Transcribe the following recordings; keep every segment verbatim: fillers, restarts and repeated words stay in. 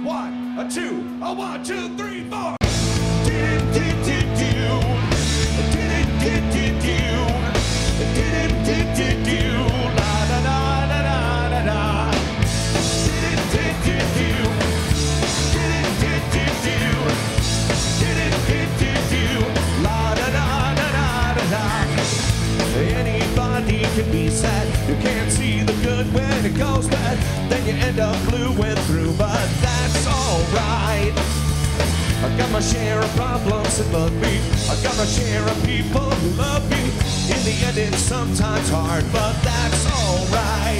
One, a two, a one, two, three, four. Anybody can be sad. You can't see the good when it goes bad. Then you end up blue and through, but that's alright. I got my share of problems that bug me. I got my share of people who love me. In the end it's sometimes hard, but that's alright.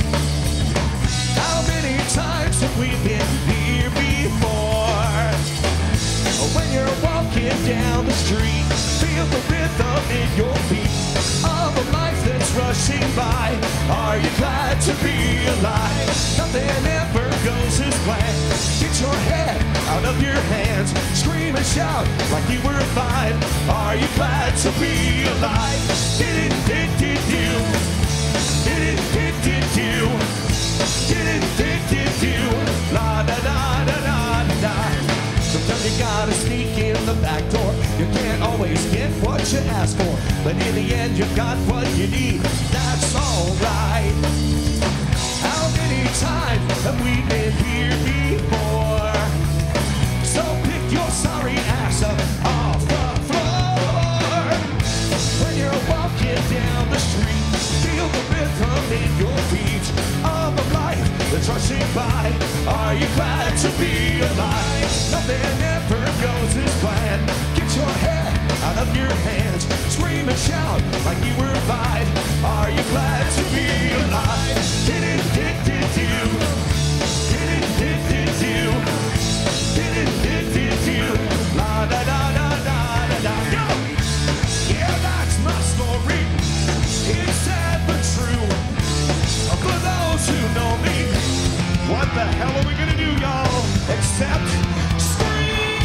How many times have we been here before? When you're walking down the street, feel the rhythm in your feet of a life that's rushing by. Are you glad to be alive? Nothing ever goes as planned. Get your head out of your hands, scream and shout like you were five. Are you glad to be alive? Did it, did, did you? Did it, did, did you? Did it, did, did you? La da da da da da. Sometimes you gotta sneak in the back door. You can't always get what you ask for, but in the end you've got what you need. That's alright. How many times have we been here before? So pick your sorry ass up off the floor. When you're walking down the street, feel the rhythm in your feet of a life that's rushing by. Are you glad to be alive? Nothing ever goes as planned. Get your head out of your hands, scream and shout like you were five. Are you glad to be alive? Did it, did, did you? Did it, did, did you? Did it, did, did you? La da da da da da da. Go! Yeah, that's my story. It's sad but true. For those who know me, what the hell are we gonna do, y'all? Except scream!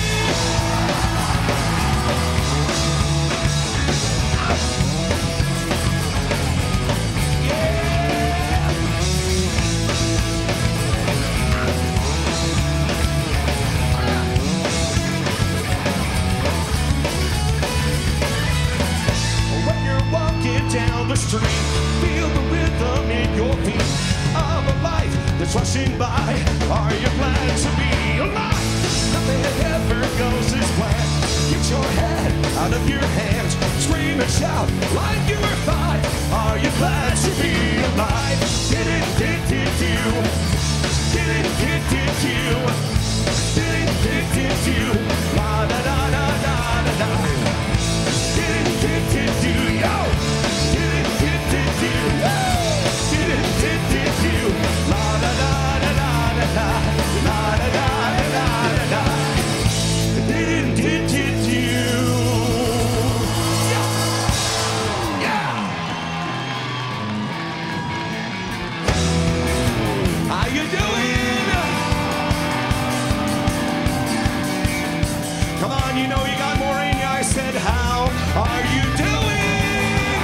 Yeah! When you're walking down the street, feel the rhythm in your feet of a life that's rushing by. Are you glad to be alive? Nothing ever goes as planned. Get your head out of your hands, scream and shout like you were five. Are you glad to be alive? Did it, did, did you? Did it, did, did you? Did it, did, did you? La da da da da da da. Did it, did, did you? Yo! Did it, did, did you? Did it, did, did you? La da da da da da da. La da da da da da da. Did it, did, did you? Yeah! Yeah! How you doing? Come on, you know you got more in you. I said, how are you doing?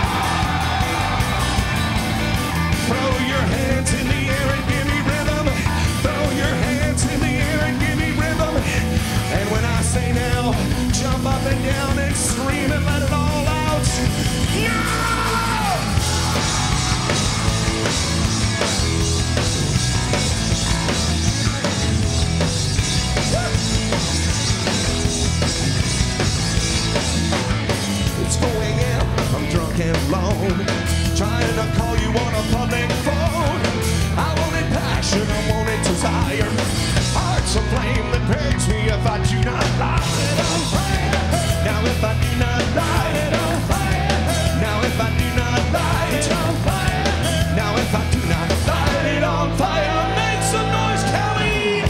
Throw your hands in the air and give me rhythm. Throw your hands in the air and give me rhythm. And when I say now, jump up and down and scream and let it all out. Yeah! It's four a m, I'm drunk and alone, trying to call you on a public phone. I wanted passion, I wanted desire. Heart's a flame that breaks me if I do not light it on fire. Now if I do not light it on fire. Now if I do not light it on fire. Now if I do not light it on fire. Make some noise, Kelly!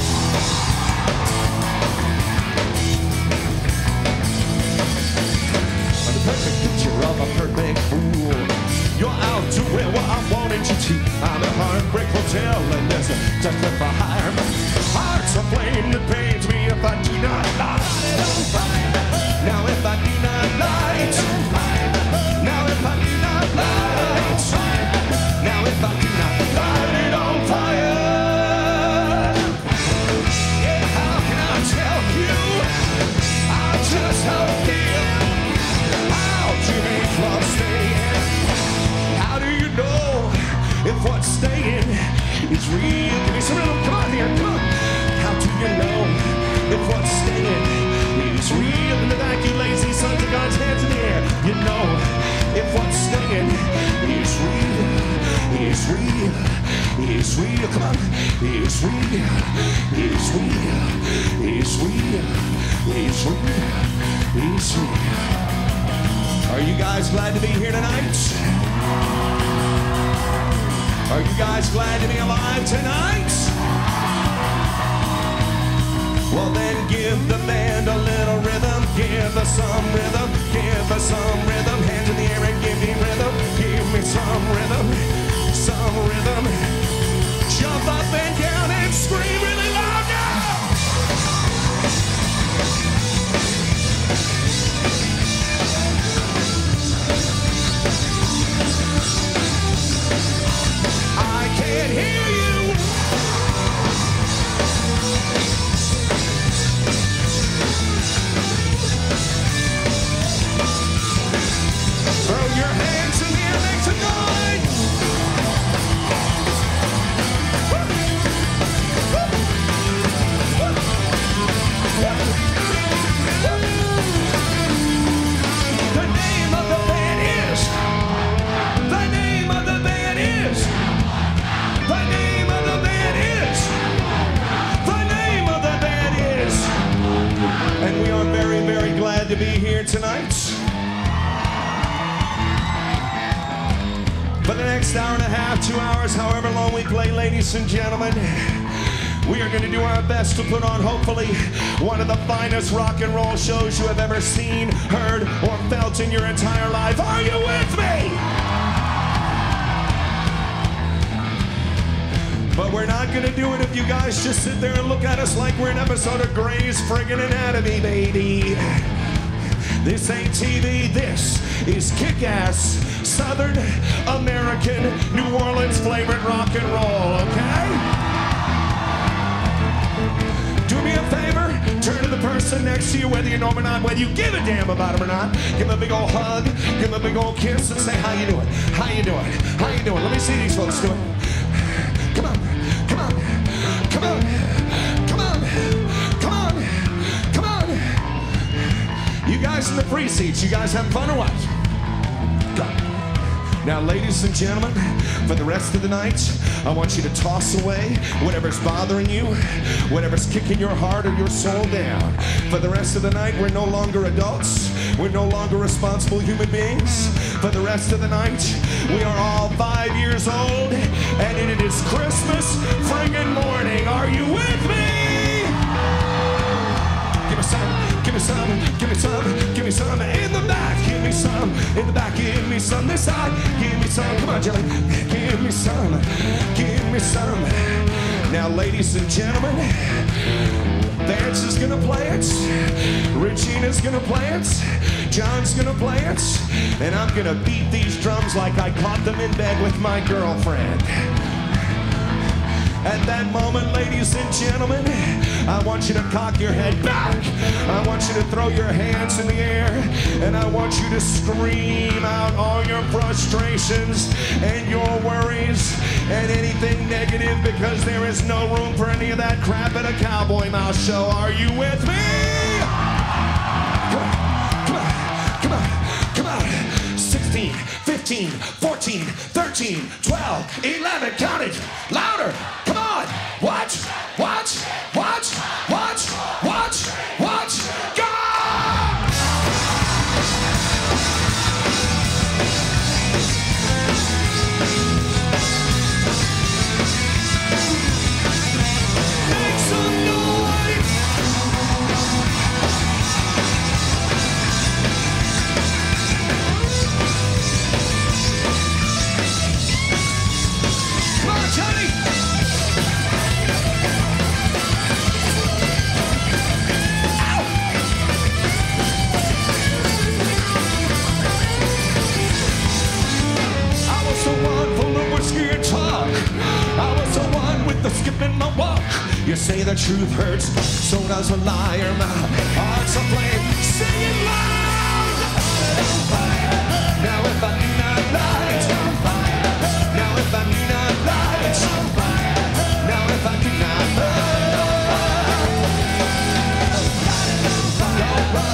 I'm the perfect picture of a perfect fool. You're out doing what I wanted you to. I'm at Heartbreak Hotel and there's a death for hire. Heart's a flame that pains me if I do not light it on fire. Now if I do not It's real in the back, you lazy sons of God's hands in the air. You know, if what's staying is real, is real, is real. Come on. It's real, it's real, it's real, it's real, it's real. Are you guys glad to be here tonight? Are you guys glad to be alive tonight? Well then give the band a little rhythm, give us some rhythm, give us some rhythm, hands in the air and give me rhythm, give me some rhythm, some rhythm, jump up and down and scream really loud now! I can't hear you! Throw your hands in the air, make some noise! The name of the band is, the name of the band is, the name of the band is, the name of the band is, and we are very, very glad to be here tonight. For the next hour and a half, two hours, however long we play, ladies and gentlemen, we are going to do our best to put on, hopefully, one of the finest rock and roll shows you have ever seen, heard, or felt in your entire life. Are you with me? But we're not going to do it if you guys just sit there and look at us like we're an episode of Grey's friggin' Anatomy, baby. This ain't T V, this is kick-ass Southern American New Orleans flavored rock and roll, okay? Do me a favor, turn to the person next to you, whether you know him or not, whether you give a damn about him or not. Give him a big old hug, give him a big old kiss, and say, how you doing? How you doing? How you doing? Let me see these folks do it. Come on, come on, come on, come on, come on, come on. You guys in the free seats, you guys having fun or what? Go. Now, ladies and gentlemen, for the rest of the night, I want you to toss away whatever's bothering you, whatever's kicking your heart or your soul down. For the rest of the night, we're no longer adults. We're no longer responsible human beings. For the rest of the night, we are all five years old, and it is Christmas friggin' morning. Are you with me? Give me some, give me some, give me some, give me some in the back, give me some in the back, give me some this side, give me some, come on, Jelly, give me some, give me some. Now, ladies and gentlemen, Vance is gonna play it, Regina's gonna play it, John's gonna play it, and I'm gonna beat these drums like I caught them in bed with my girlfriend. At that moment, ladies and gentlemen, I want you to cock your head back. I want you to throw your hands in the air, and I want you to scream out all your frustrations and your worries and anything negative, because there is no room for any of that crap at a Cowboy Mouth show. Are you with me? Come on, come on, come on, come on. sixteen, fifteen, fourteen, thirteen, twelve, eleven, count it, louder, come on, watch, watch, watch, watch, watch, watch, go! Make some noise! Come on, Johnny! You say the truth hurts, so does a liar. My heart's aflame, sing it loud. Now if I do not lie, now if I do not lie, now if I do not lie, don't run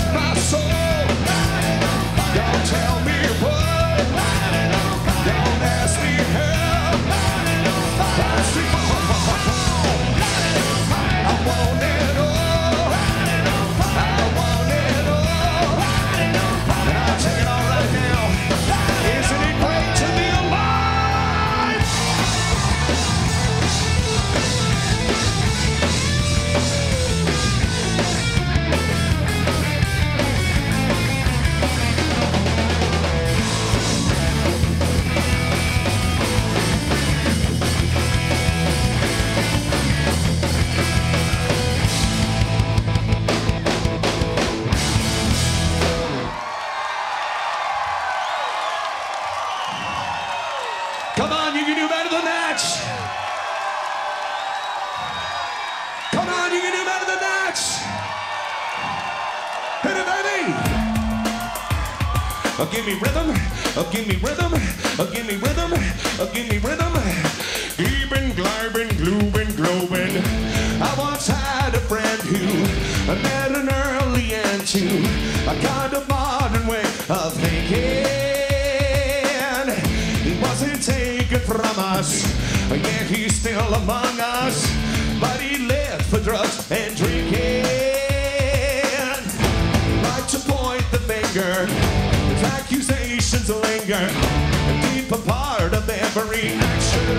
Hit it, baby! Uh, give me rhythm, uh, give me rhythm, uh, give me rhythm, uh, give me rhythm. Glibin, glibin, gloobin, globin. I once had a friend who I met an early into a kind of modern way of thinking. He wasn't taken from us, yet he's still among us. But he lived for drugs and drinking. Like to point the finger, his accusations linger, a deeper part of every action.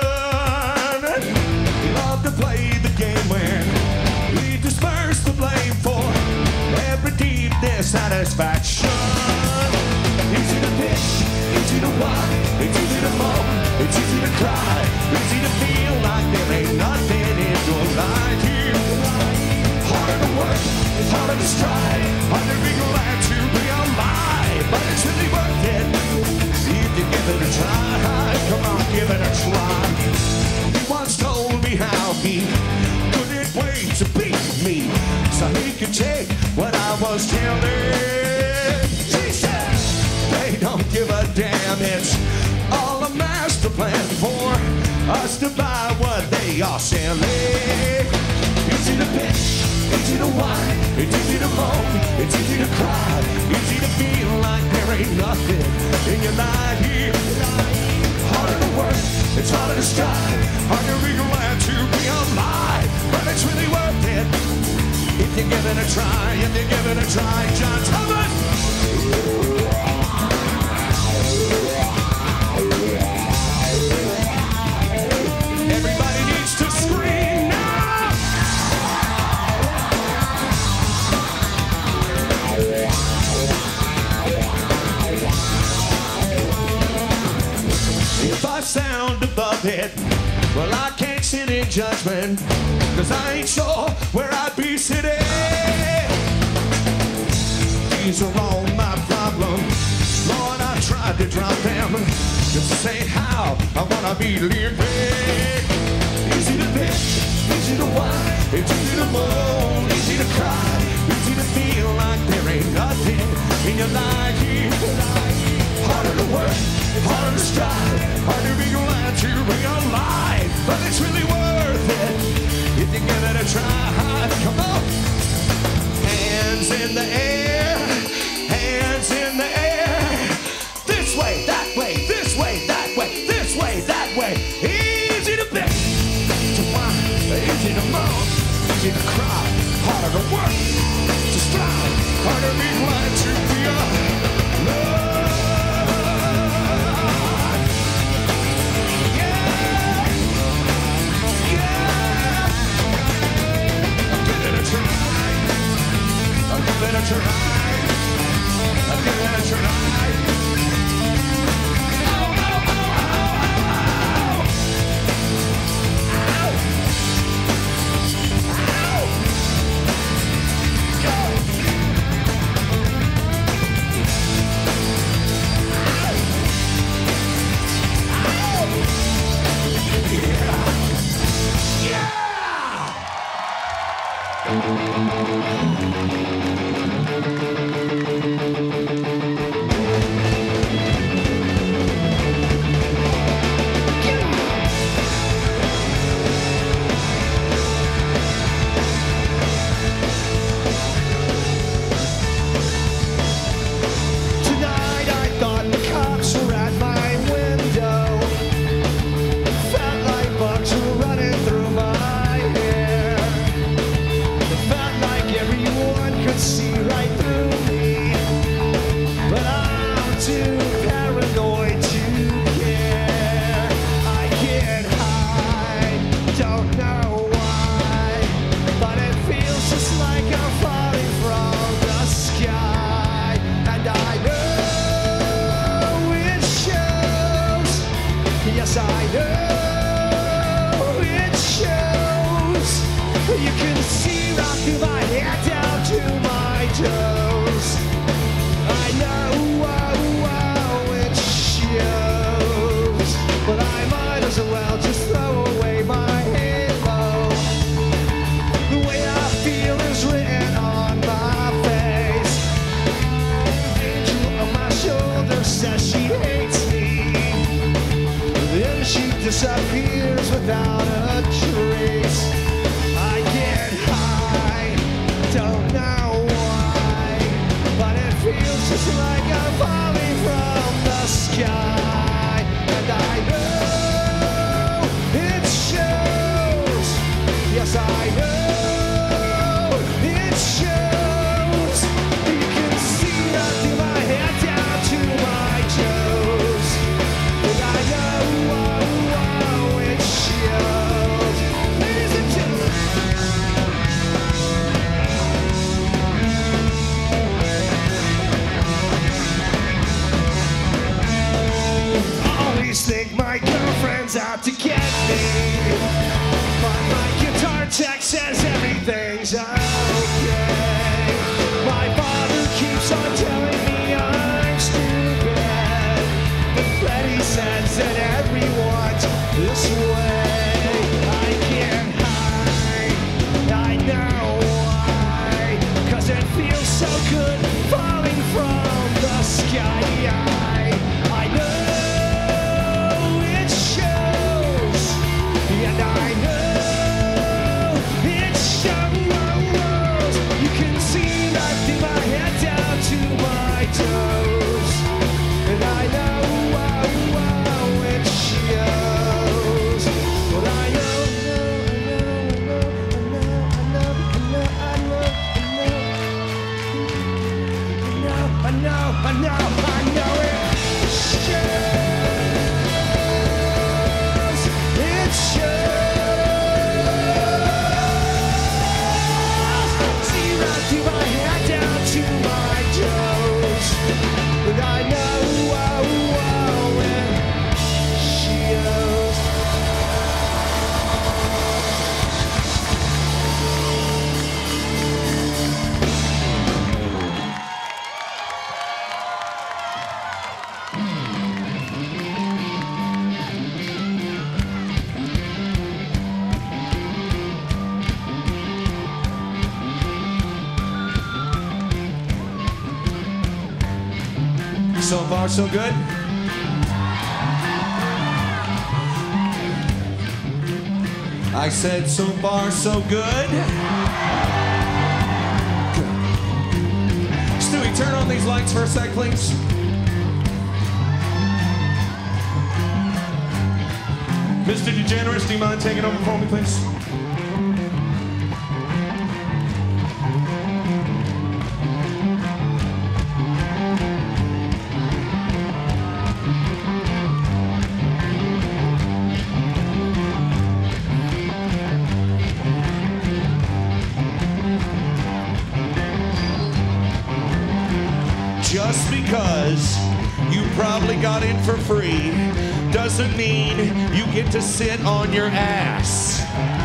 He loved to play the game where he dispersed the blame for every deep dissatisfaction. Easy to pitch, easy to walk, it's easy to moan, it's easy to cry, easy to feel like there ain't nothing in your life here. Harder to work, it's harder to strive, harder to be glad to be alive, but it's really worth it if you give it a try. Come on, give it a try. He once told me how he couldn't wait to beat me so he could take what I was telling. She said, they don't give a damn, it's all a master plan for us to buy what they are selling. Easy to pitch, easy to whine, it's easy to moan, it's easy to cry, easy to feel like there ain't nothing in your life here. Harder to work, it's harder to strive, harder to be glad to be alive, but it's really worth it if you give it a try, if you give it a try. John Thomas! Everybody needs to scream now! If I sound above it, well, I can't sit in judgment, cause I ain't sure where I'd be sitting. These are all my problems, Lord, I tried to drop them, just to say how I wanna be living. Easy to pitch, easy to whine, it's easy to moan, easy to cry, easy to feel like there ain't nothing in your life here. Harder to work, harder to strive, harder to be glad to be alive, but it's really worth it if you give it a try. Come on! Hands in the air, hands in the air. This way, that way, this way, that way, this way, that way. Easy to bet, to whine, easy to moan, easy to cry, harder to work, to strive, harder to be glad to be alive. I'll give it a try. I'll give it a try. Oh, oh, oh, oh, oh, ow. Ow. Go. Face disappears without a trace. I get high, don't know why, but it feels just like I'm falling from the sky. And I know it shows, yes I know it shows. You can see that through my head down to my toes. And I know, oh, oh, it shows. Ladies and gentlemen. I always think my girlfriend's out to get me, but my guitar tech says everything's okay. My father keeps on telling me I'm stupid, but Freddie says that everyone's this way. I can't hide, I know why, 'cause it feels so good falling from the sky. I, I know it shows, and I know it shows. You can see right through my head down to my toes, and I know, oh, oh, it shows. But I know, I know, I know, I know, I know, I know, I know, I know, I know it shows. It shows. See right through my head down to my toes, and I know, oh, oh, it shows. So far, so good. I said so far, so good. Stewie, turn on these lights for a sec, please. Mister DeGeneres, do you mind taking over for me, please? Just because you probably got in for free doesn't mean you get to sit on your ass.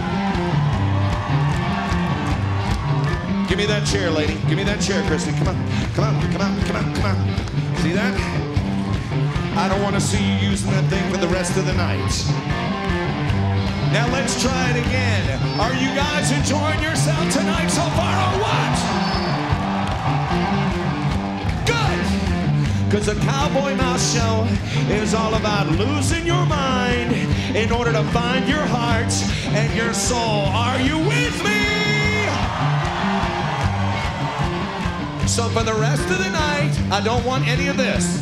Give me that chair, lady. Give me that chair, Christy. Come on, come on, come on, come on, come on. See that? I don't want to see you using that thing for the rest of the night. Now let's try it again. Are you guys enjoying yourself tonight so far or what? Because the Cowboy Mouth Show is all about losing your mind in order to find your heart and your soul. Are you with me? So for the rest of the night, I don't want any of this.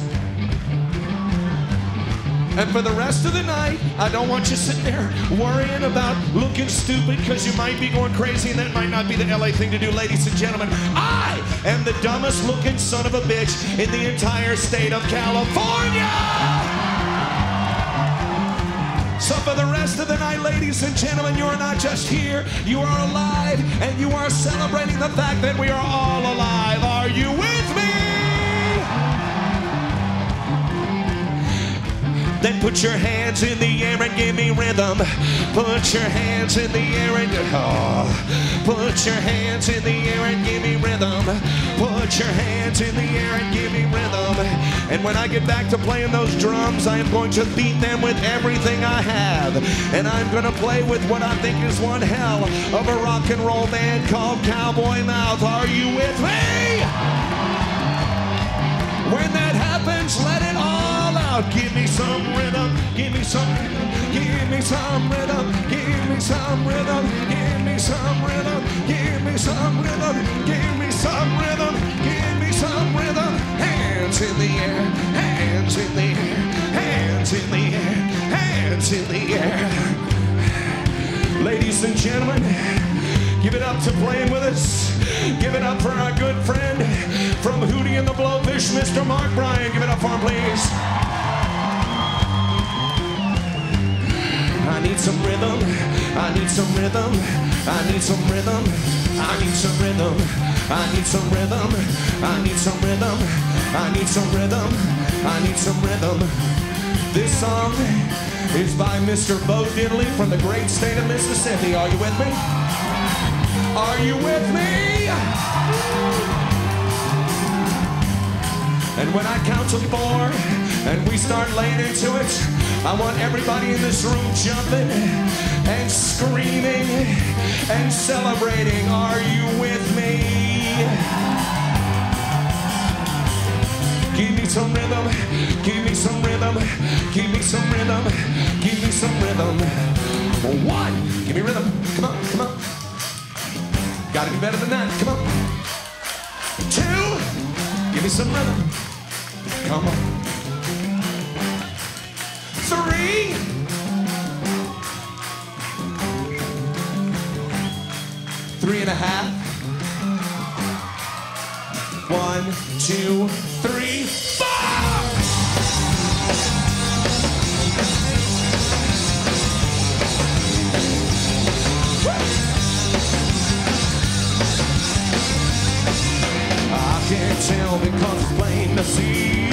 And for the rest of the night, I don't want you sitting there worrying about looking stupid because you might be going crazy and that might not be the L A thing to do. Ladies and gentlemen, I am the dumbest looking son of a bitch in the entire state of California. So for the rest of the night, ladies and gentlemen, you are not just here, you are alive, and you are celebrating the fact that we are all alive. Are you with me? Then put your hands in the air and give me rhythm. Put your hands in the air and oh. Put your hands in the air and give me rhythm. Put your hands in the air and give me rhythm. And when I get back to playing those drums, I am going to beat them with everything I have. And I'm going to play with what I think is one hell of a rock and roll band called Cowboy Mouth. Are you with me? When that happens, let it all out. Give me some rhythm, give me some rhythm, give me some rhythm, give me some rhythm, give me some rhythm, give me some rhythm, give me some rhythm, give me some rhythm. Hands in the air, hands in the air, hands in the air, hands in the air. Ladies and gentlemen, give it up to playing with us. Give it up for our good friend from Hootie and the Blowfish, Mister Mark Bryan. Give it up for him, please. I need some rhythm. I need some rhythm. I need some rhythm. I need some rhythm. I need some rhythm. I need some rhythm. I need some rhythm. I need some rhythm. This song is by Mister Bo Diddley from the great state of Mississippi. Are you with me? Are you with me? And when I count to four and we start laying into it, I want everybody in this room jumping and screaming and celebrating. Are you with me? Give me some rhythm, give me some rhythm, give me some rhythm, give me some rhythm. One, give me rhythm, come on, come on. Gotta be better than that, come on. Two, give me some rhythm, come on. Three, three and a half. One, two, three, four! I can't tell because it's plain to see.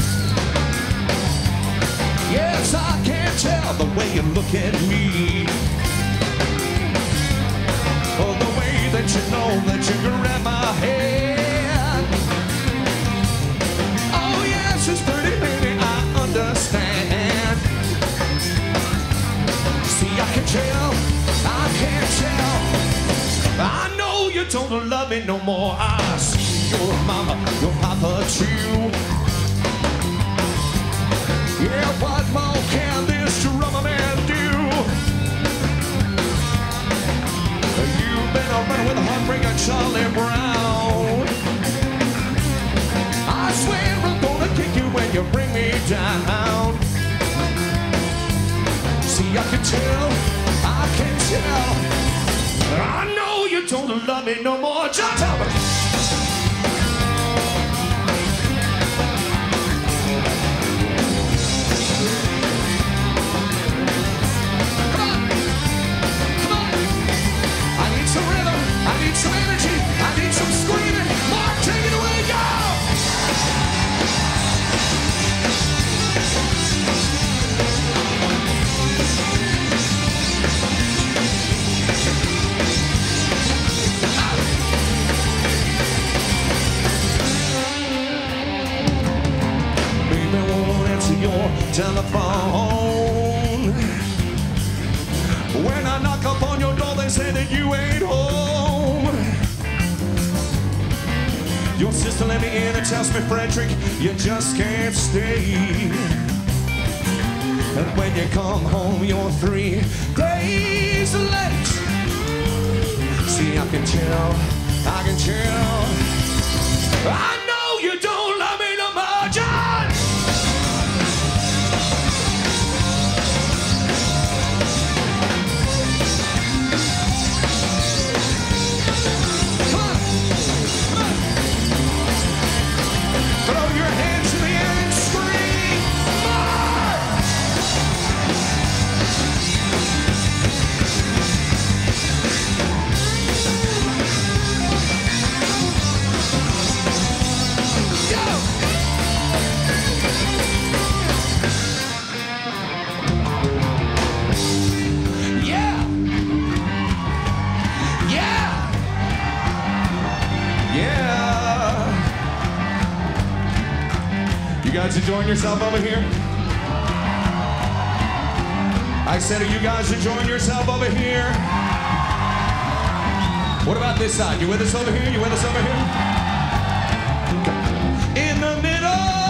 Yes, I can't tell the way you look at me. Oh, the way that you know that you grab my hand. Oh, yes, it's pretty, baby, I understand. See, I can tell, I can't tell. I know you don't love me no more. I see your mama, your papa too. Yeah, what more can this drummer man do? You've been a running with a heartbreaker, Charlie Brown. I swear I'm gonna kick you when you bring me down. See, I can tell, I can tell. I know you don't love me no more. John Talbot. Some energy, I need some screaming. Mark, take it away, go! Baby, won't answer your telephone. When I knock up on your door, they say that you ain't home. Your sister let me in and tells me, Frederick, you just can't stay. And when you come home, you're three days late. See, I can tell, I can tell. I know you don't love me no more, John! Throw your hands in the air and scream more! Go! Yeah! Yeah! Yeah! You guys enjoying yourself over here? I said, are you guys enjoying yourself over here? What about this side? You with us over here? You with us over here? In the middle!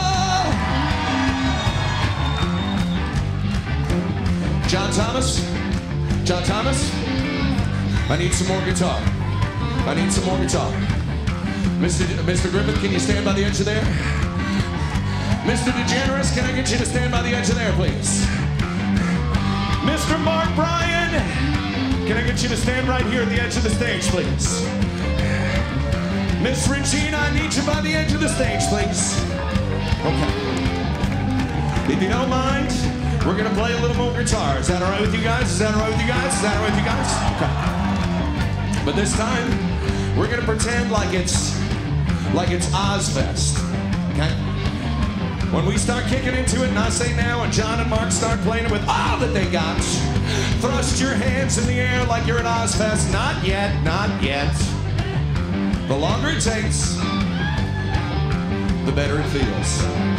John Thomas? John Thomas? I need some more guitar. I need some more guitar. Mister D Mister Griffith, can you stand by the edge of there? Mister DeGeneres, can I get you to stand by the edge of there, please? Mister Mark Bryan, can I get you to stand right here at the edge of the stage, please? Miss Regina, I need you by the edge of the stage, please. Okay. If you don't mind, we're gonna play a little more guitar. Is that all right with you guys? Is that all right with you guys? Is that all right with you guys? Okay. But this time, we're gonna pretend like it's like it's Ozfest. Okay? When we start kicking into it, and I say now, and John and Mark start playing it with all that they got, thrust your hands in the air like you're at Ozfest. Not yet, not yet. The longer it takes, the better it feels.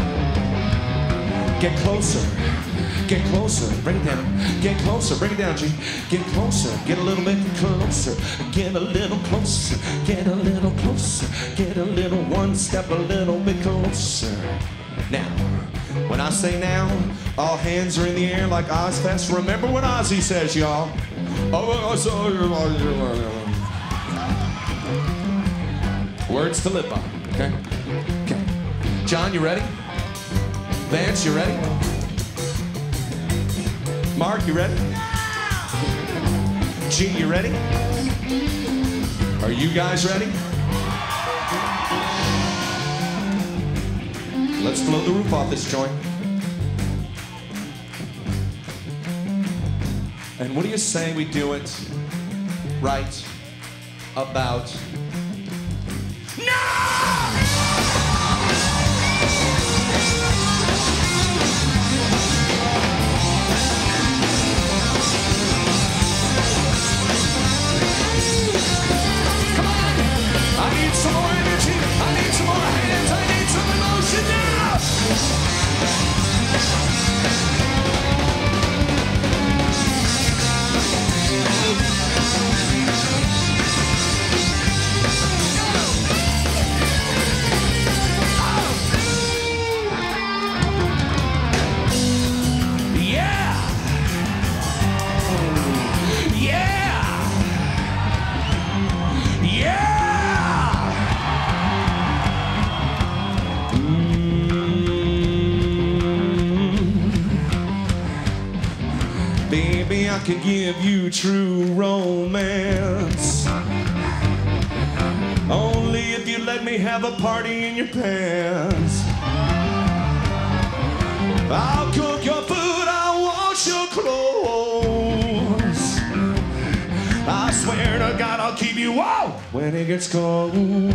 Get closer. Get closer. Bring it down. Get closer. Bring it down, G. Get closer. Get a little bit closer. Get a little closer. Get a little closer. Get a little one step a little bit closer. Now, when I say now, all hands are in the air like Ozfest. Remember what Ozzy says, y'all. Words to live by, okay? Okay. John, you ready? Vance, you ready? Mark, you ready? G, you ready? Are you guys ready? Let's blow the roof off this joint. And what do you say we do it right about now? Come on! I need some more energy. I need some more hands. I need some emotion now. Baby, I can give you true romance, only if you let me have a party in your pants. I'll cook your food, I'll wash your clothes. I swear to God I'll keep you warm when it gets cold.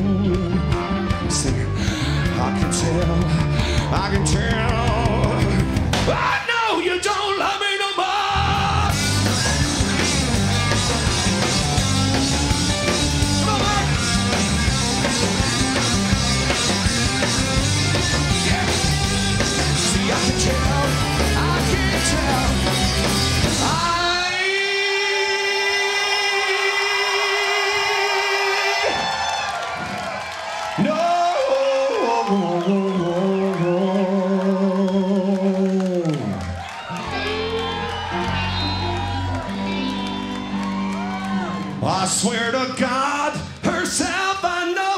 Sing, I can tell, I can tell, I know you don't love me no more. I can tell, I can tell, I know. I swear to God, herself I know.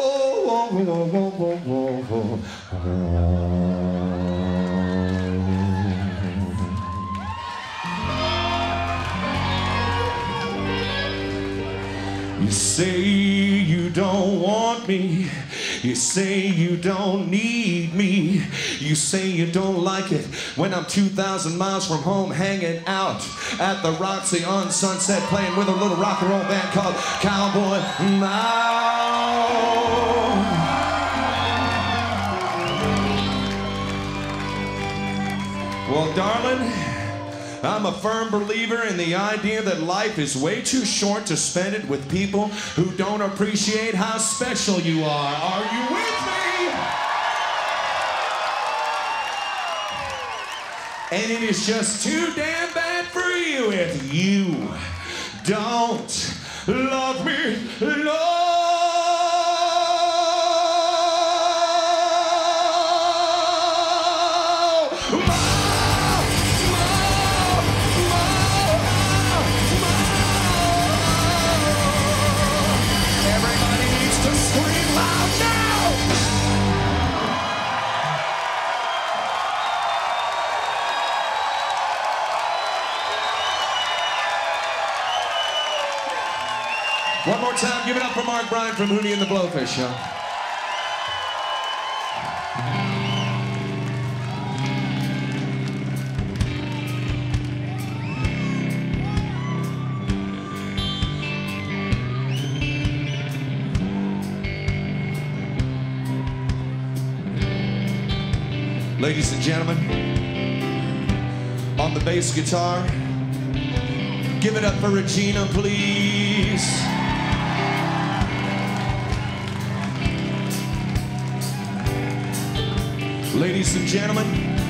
You say you don't want me. You say you don't need me. You say you don't like it when I'm two thousand miles from home hanging out at the Roxy on Sunset playing with a little rock and roll band called Cowboy Mouth. Well, darling, I'm a firm believer in the idea that life is way too short to spend it with people who don't appreciate how special you are. Are you with me? And it is just too damn bad for you if you don't love me, Lord. More, more, more. time, give it up for Mark Bryan from Hootie and the Blowfish Show. Ladies and gentlemen, on the bass guitar, give it up for Regina, please. Ladies and gentlemen,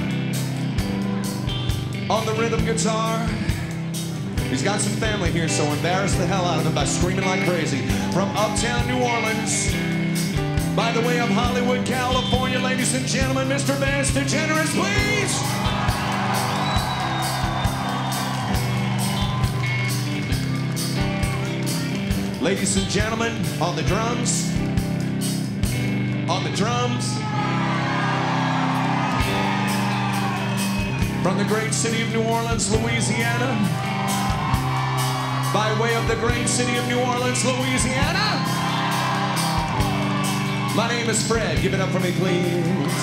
on the rhythm guitar, he's got some family here, so embarrass the hell out of him by screaming like crazy. From uptown New Orleans, by the way of Hollywood, California, ladies and gentlemen, Mister Vance DeGeneres, please. Ladies and gentlemen, on the drums, on the drums, from the great city of New Orleans, Louisiana, by way of the great city of New Orleans, Louisiana, my name is Fred. Give it up for me, please.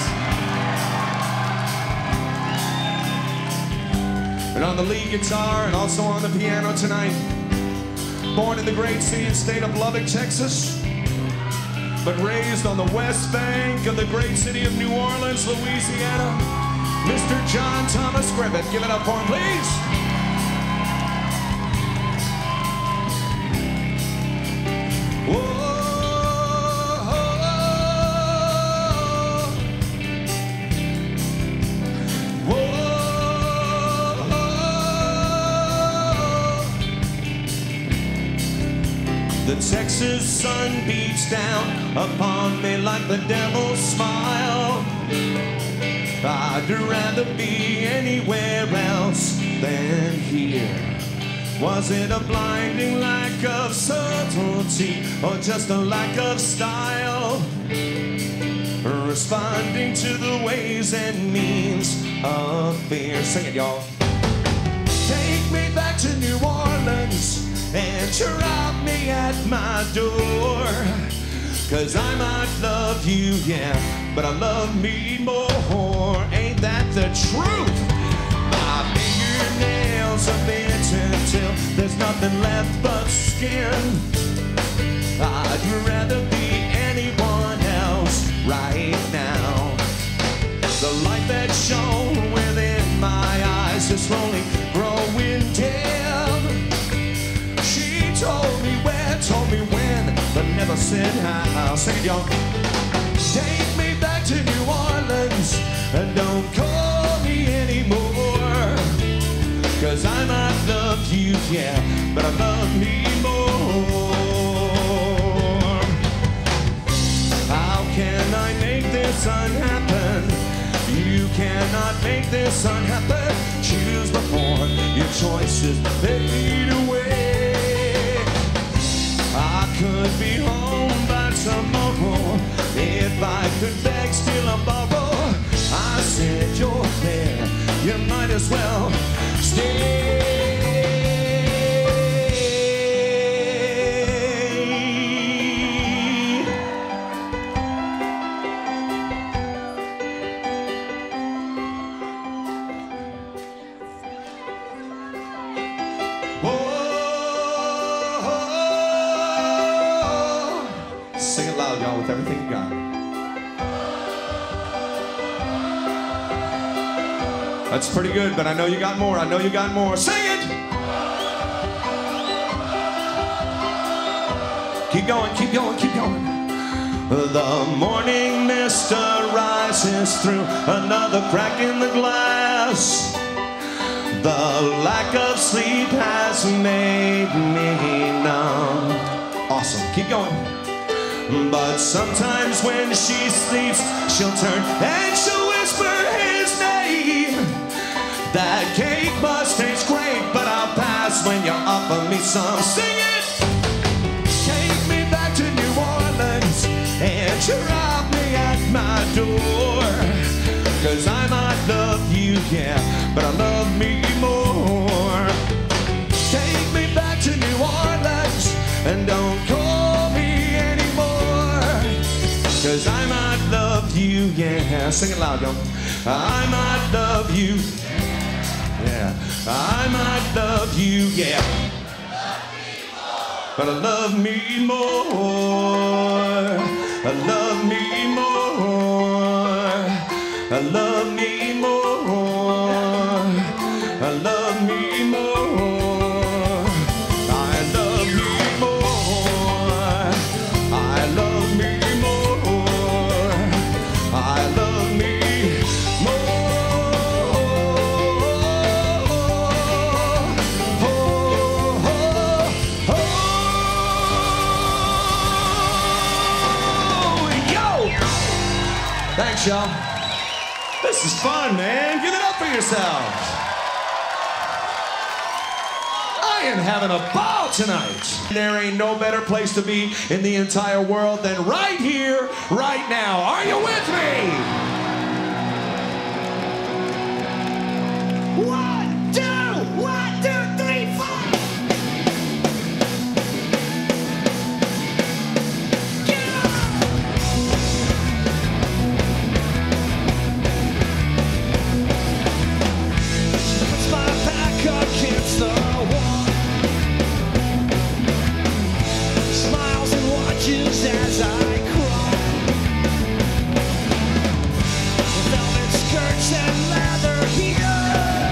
And on the lead guitar and also on the piano tonight, born in the great city and state of Lubbock, Texas, but raised on the west bank of the great city of New Orleans, Louisiana, Mister John Thomas Griffith. Give it up for him, please. Whoa. The Texas sun beats down upon me like the devil's smile. I'd rather be anywhere else than here. Was it a blinding lack of subtlety or just a lack of style? Responding to the ways and means of fear. Sing it, y'all. Take me back to New Orleans and drop me at my door. Cause I might love you, yeah, but I love me more. Ain't that the truth? My fingernails are bent until there's nothing left but skin. I'd rather be anyone else right now. The light that shone within my eyes is slowly growing dim. She told me where, told me when, but never said how. Sing it, y'all. Take me back to New Orleans and don't call me anymore. Cause I might love you, yeah, but I love me more. How can I make this unhappen? You cannot make this unhappen. Choose before your choices fade away. I could be home by tomorrow if I could beg, steal, or borrow. I said you're there, you might as well stay. Sing it loud, y'all, with everything you got. That's pretty good, but I know you got more. I know you got more. Sing it! Keep going, keep going, keep going. The morning mist rises through another crack in the glass. The lack of sleep has made me numb. Awesome, keep going. But sometimes when she sleeps, she'll turn and she'll whisper his name. That cake must taste great, but I'll pass when you offer me some. Sing it! Take me back to New Orleans and drop me at my door. Cause I might love you, yeah, but I love me more. Take me back to New Orleans and don't call yeah. Sing it loud, y'all. I might love you. Yeah. I might love you, yeah. But I love me more. I love me more. I love me more. I love me more. I love me more. I love me more. I love me Thanks, y'all. This is fun, man. Give it up for yourselves. I am having a ball tonight. There ain't no better place to be in the entire world than right here, right now. Are you with me? One, two, one, two, three, four. Against the wall, smiles and watches as I crawl. Velvet skirts and leather here,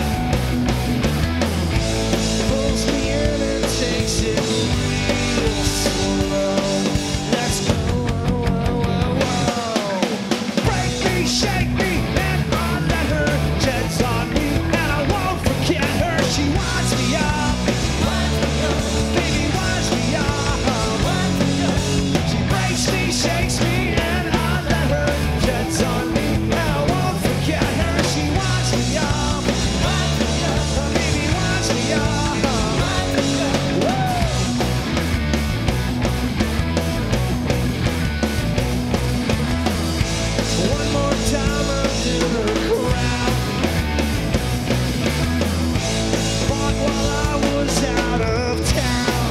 pulls me in and takes it real slow. Let's go, whoa, whoa, whoa. Break me, shake me, and I let her jets on me. She winds me up, baby winds me up. She breaks me, shakes me, and I let her jets on me. And I won't forget her. She winds me up, baby winds me up. One more time under the crowd. While I was out of town,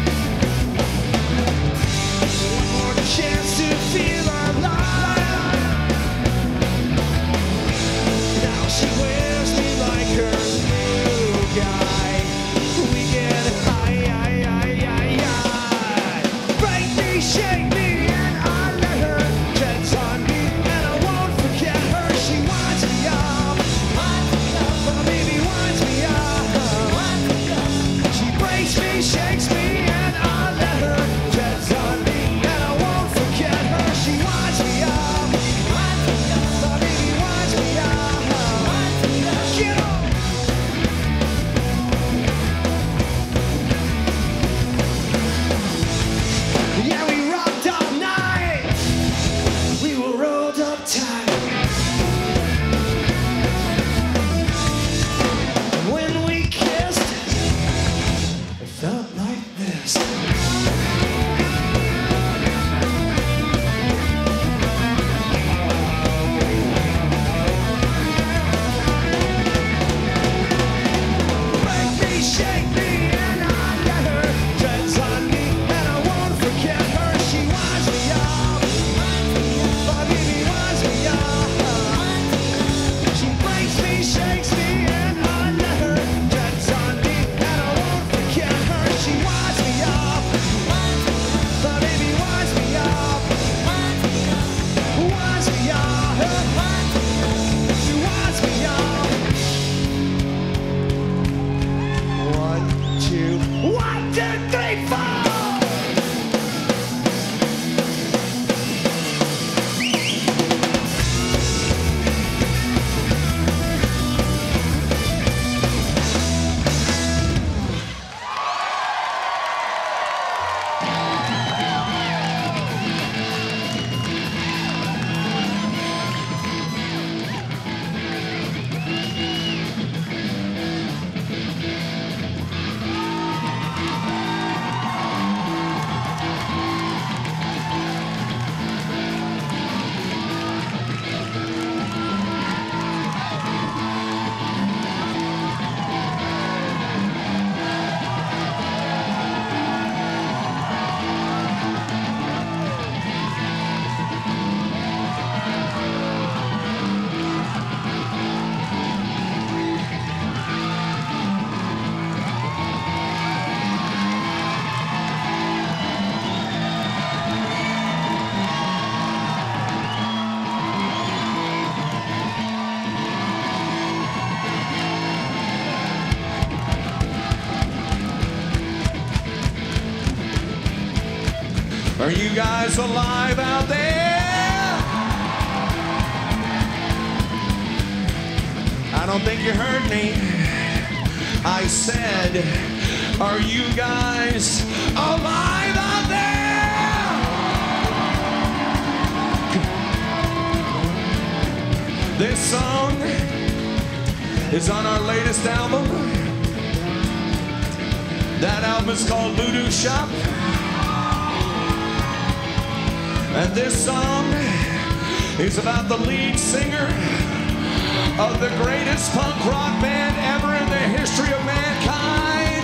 one more chance to feel alive. Now she wears me like her new guy. We get high, high, high, high, high. Break me, shake me, and I let her jets on me. And I won't forget her. She winds me up, my baby winds me up. Breaks me, shakes me, and I let her jets on me. And I won't forget her. She winds me up, my baby winds me up. Get on. Yeah, we rocked Are you guys alive out there? I don't think you heard me. I said, are you guys alive out there? This song is on our latest album. That album is called Voodoo Shop. And this song is about the lead singer of the greatest punk rock band ever in the history of mankind.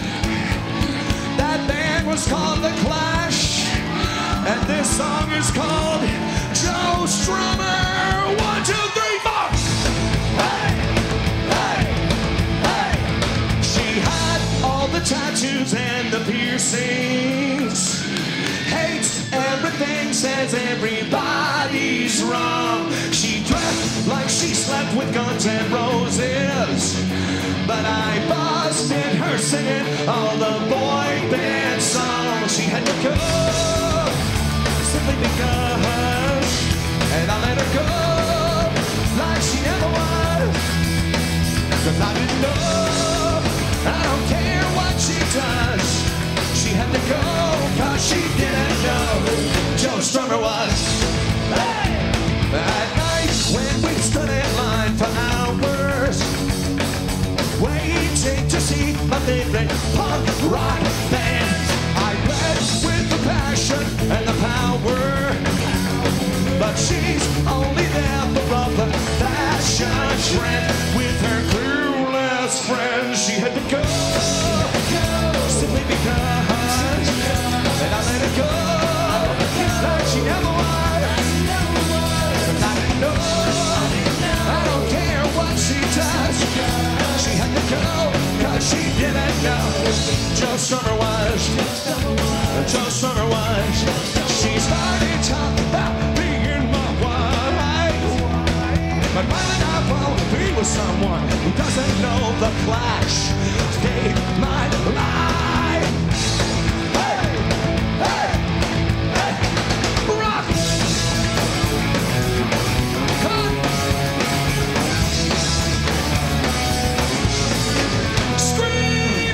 That band was called The Clash, and this song is called Joe Strummer. One, two, three, four. Hey, hey, hey. She had all the tattoos and the piercings. Hates everything, says everybody's wrong. She dressed like she slept with Guns N' Roses, but I busted her singing all the boy band songs. She had to go simply because, and I let her go like she never was. Cause I didn't know, I don't care what she does. She had to go, cause she didn't know Joe Strummer was. Hey! At night, when we stood in line for hours, waiting to see my favorite punk rock band, I read with the passion and the power, but she's only there for brother fashion trend. With her clueless friends, she had to go, simply because, and I let her go like she never was. Cause I didn't know, I don't care what she does. She had to go cause she didn't know Joe Strummer was. Joe Strummer was. She started talking about being my wife, but when I want to be with someone who doesn't know the Clash, stay my life. Hey, hey, hey, rock! Come on. Scream!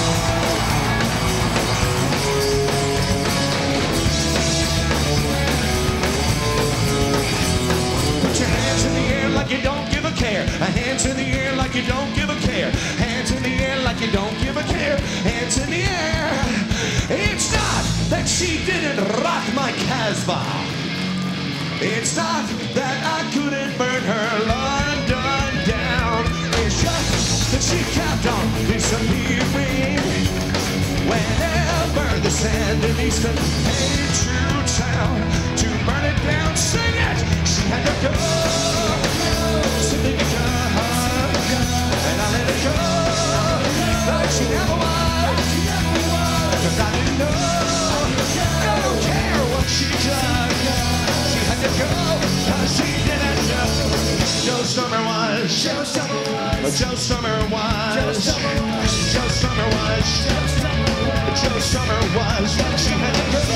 Put your hands in the air like you don't give a care. Hands in the air like you don't give a care. Hands in the air like you don't give a care. Hands in the air. It's not that she didn't rock my Casbah. It's not that I couldn't burn her London down. It's just that she kept on disappearing whenever they send an Eastern paid through town to burn it down. Sing it! She had to go, simply because, and I let her go like she never was. Cause I didn't know, I don't care what she does. She had to go cause she didn't know Joe Strummer was. Joe Strummer was. Joe Strummer was. Joe Strummer was. Joe Strummer was. She had to go.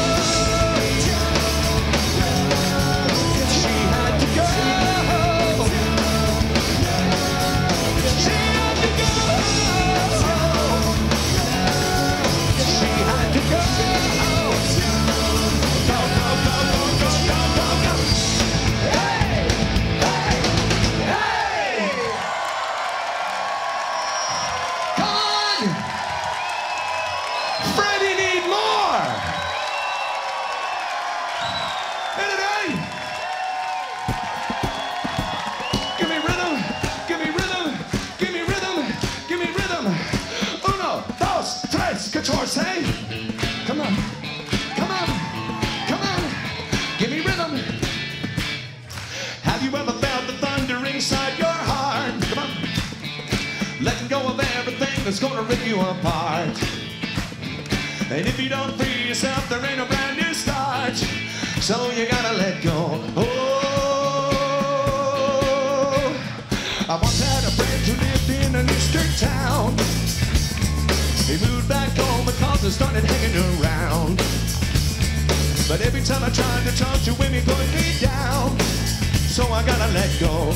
She had to go. She had to go. She had to go. Go, go, go, go, go, go, go, go. Hey! Hey! Hey! Come on! Freddie need more! Anyway! Give me rhythm! Give me rhythm! Give me rhythm! Give me rhythm! Uno, dos, tres, catorce! Come on! Come on! Come on! Give me rhythm! Have you ever felt the thunder inside your heart? Come on! Letting go of everything that's gonna rip you apart. And if you don't free yourself, there ain't no brand new start. So you gotta let go. Oh, I once had a friend who lived in an eastern town. He moved back home because it started hanging around. But every time I try to talk to him, he put me down. So I gotta let go.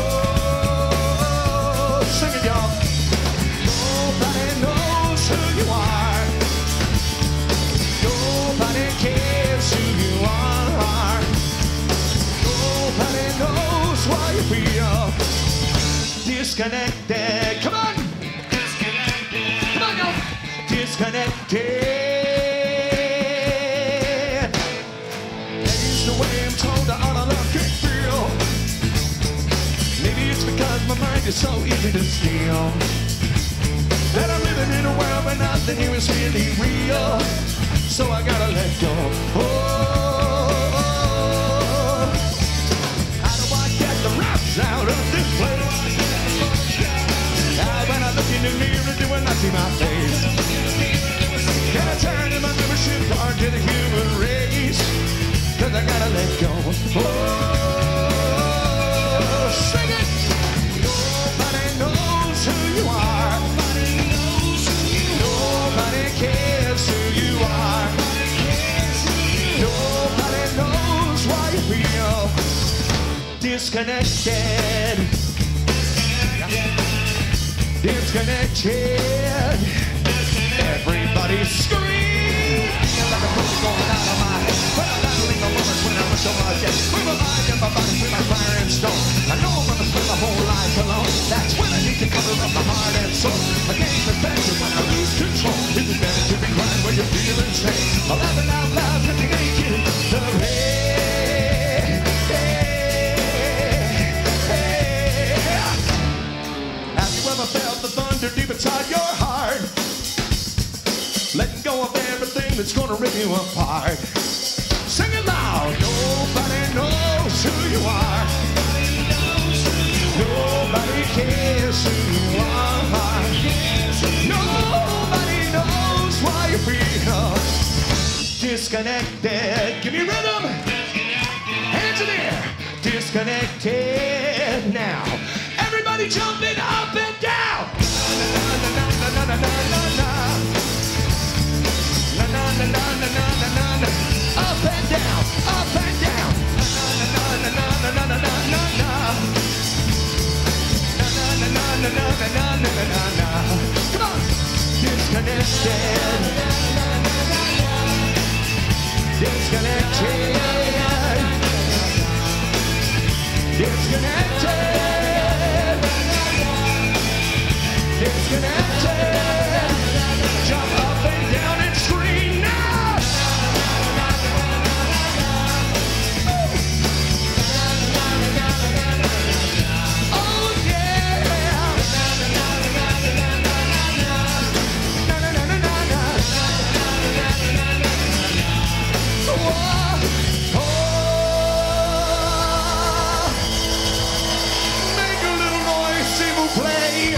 Oh, sing it, y'all. Nobody knows who you are. Nobody cares who you are. Nobody knows why you feel disconnected. Come on. Disconnected. Come on, y'all. Disconnected. The way I'm told that all I love can feel. Maybe it's because my mind is so easy to steal, that I'm living in a world where nothing here is really real. So I gotta let go. Oh, how do I get the rats out of this place? How when I look in the mirror, do I not see my face? Can I turn in my membership card to the human race? Cause I gotta let go. Oh, sing it! Nobody knows who you are. Nobody cares who you are. Nobody knows why you feel disconnected. Disconnected. Everybody scream! Like a pussy going out of my head. But I'm battling the moments when I rush on my dead. With my mind and my body, with my fire and stone. I know I'm gonna spend my whole life alone. That's when I need to cover up my heart and soul. I gain perfection when I lose control. Is it better to be crying when you're feeling safe? I'm laughing out loud when you ain't getting the rain. Have you ever felt the thunder deep inside your heart? Letting go of everything that's gonna rip you apart. Sing it loud. Nobody knows who you are. Nobody cares who you are. Nobody knows why you feel disconnected. Give me rhythm. Hands in the air. Disconnected now. Everybody jumping up and down. Na na na na na na na na na. Na na na na na na na na. Up and down, up and down. Na na na na na na na na na na. Na na na na na na na na na na. Come on. Disconnected. Disconnected. Disconnected. Disconnected. Jump up and down and scream now. Oh yeah. Oh, make a little noise, s'il vous plaît.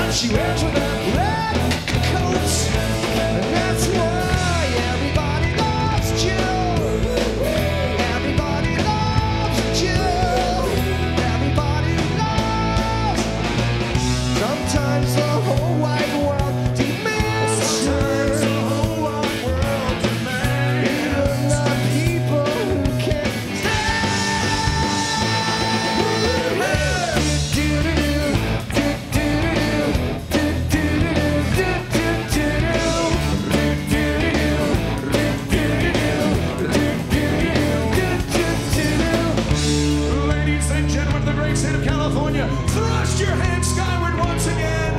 what she wears with a red coat. And that's why everybody loves Jill. Everybody loves Jill. Everybody loves. Sometimes the whole wide world demands. Sometimes the whole wide world demands. Even the people who can't Ladies and gentlemen of the great state of California, thrust your hands skyward once again.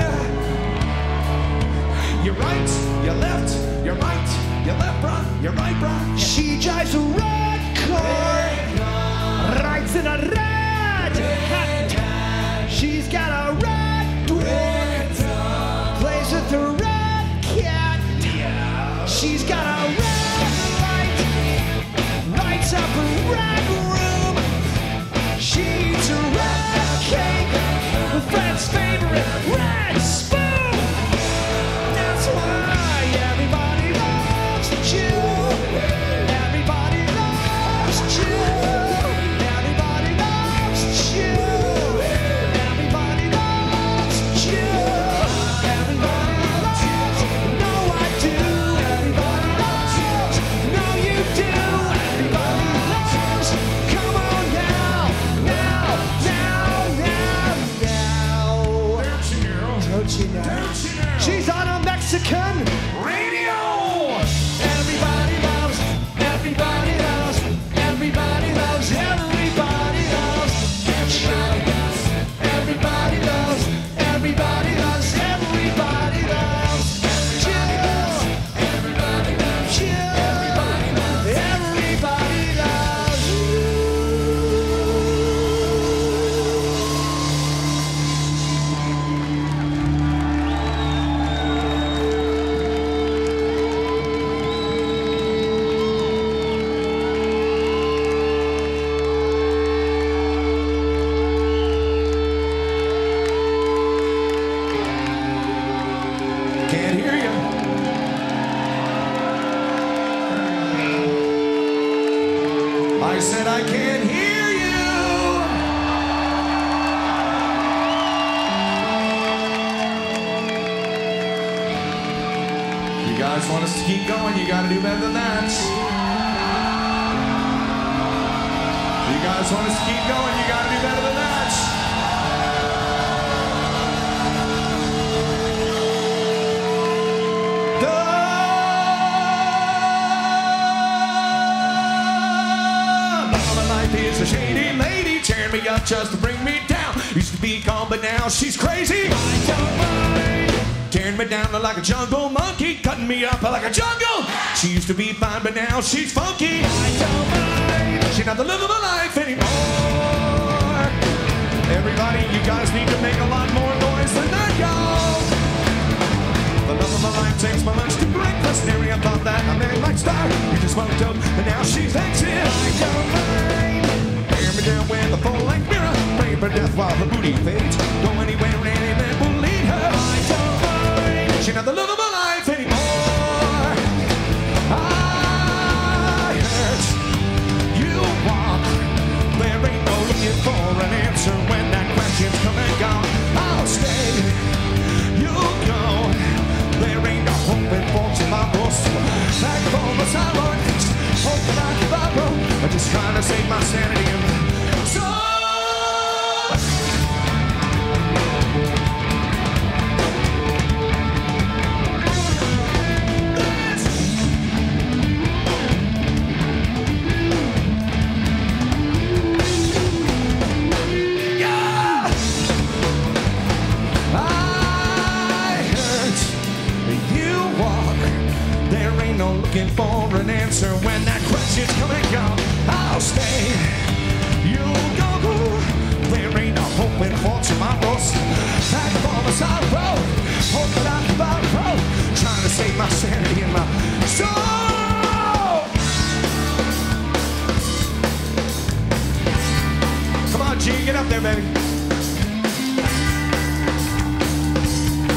You're right, you're left, you're right, you're left, brah, you're right, brah. She drives a red car, rides in a red hat. She's got a red twin, plays with a red cat. She's got a red light, lights up a red room. She eats a red cake with Fred's favorite red spoon. That's why everybody loves Jill. Everybody loves Jill. Everybody loves Jill. Everybody loves Jill. Everybody loves. No, I do. Everybody loves. No, you do. Everybody loves. Come on now, now, now, now, now. Don't you know? She's on a Mexican radio. Everybody loves, everybody loves, everybody loves, everybody loves. Everybody loves, everybody loves, everybody loves, everybody loves. Jill, everybody loves, Jill, everybody loves, everybody loves you. Can't hear you. I said I can't hear you. You guys want us to keep going? You got to do better than that. You guys want us to keep going? You got to do better than that. Is a shady lady, tearing me up just to bring me down. Used to be calm, but now she's crazy. I don't mind. Tearing me down like a jungle monkey, cutting me up like a jungle. She used to be fine, but now she's funky. I don't mind. She's not the love of my life anymore. Everybody, you guys need to make a lot more noise than that, y'all. The love of my life takes my lunch to breakfast. Nearly I thought that I married like star. You just smoked up, and now she's exit. I don't mind. Tear me down with a full-length mirror. Pray for death while the booty fades. Go anywhere and anything will lead her. I don't mind. She's not the love of my life anymore. I hurt. You walk. There ain't no looking for an answer when that question's come and gone. I'll stay. You'll go. There ain't no hoping for tomorrow. Back home, but I won't. Hoping I can borrow. I'm just trying to save my sanity and soul. Looking for an answer when that question's come and gone. I'll stay, you'll go. There ain't no hoping for tomorrow. Back for the sorrow, hope that I can borrow. Trying to save my sanity and my soul. Come on, G, get up there, baby.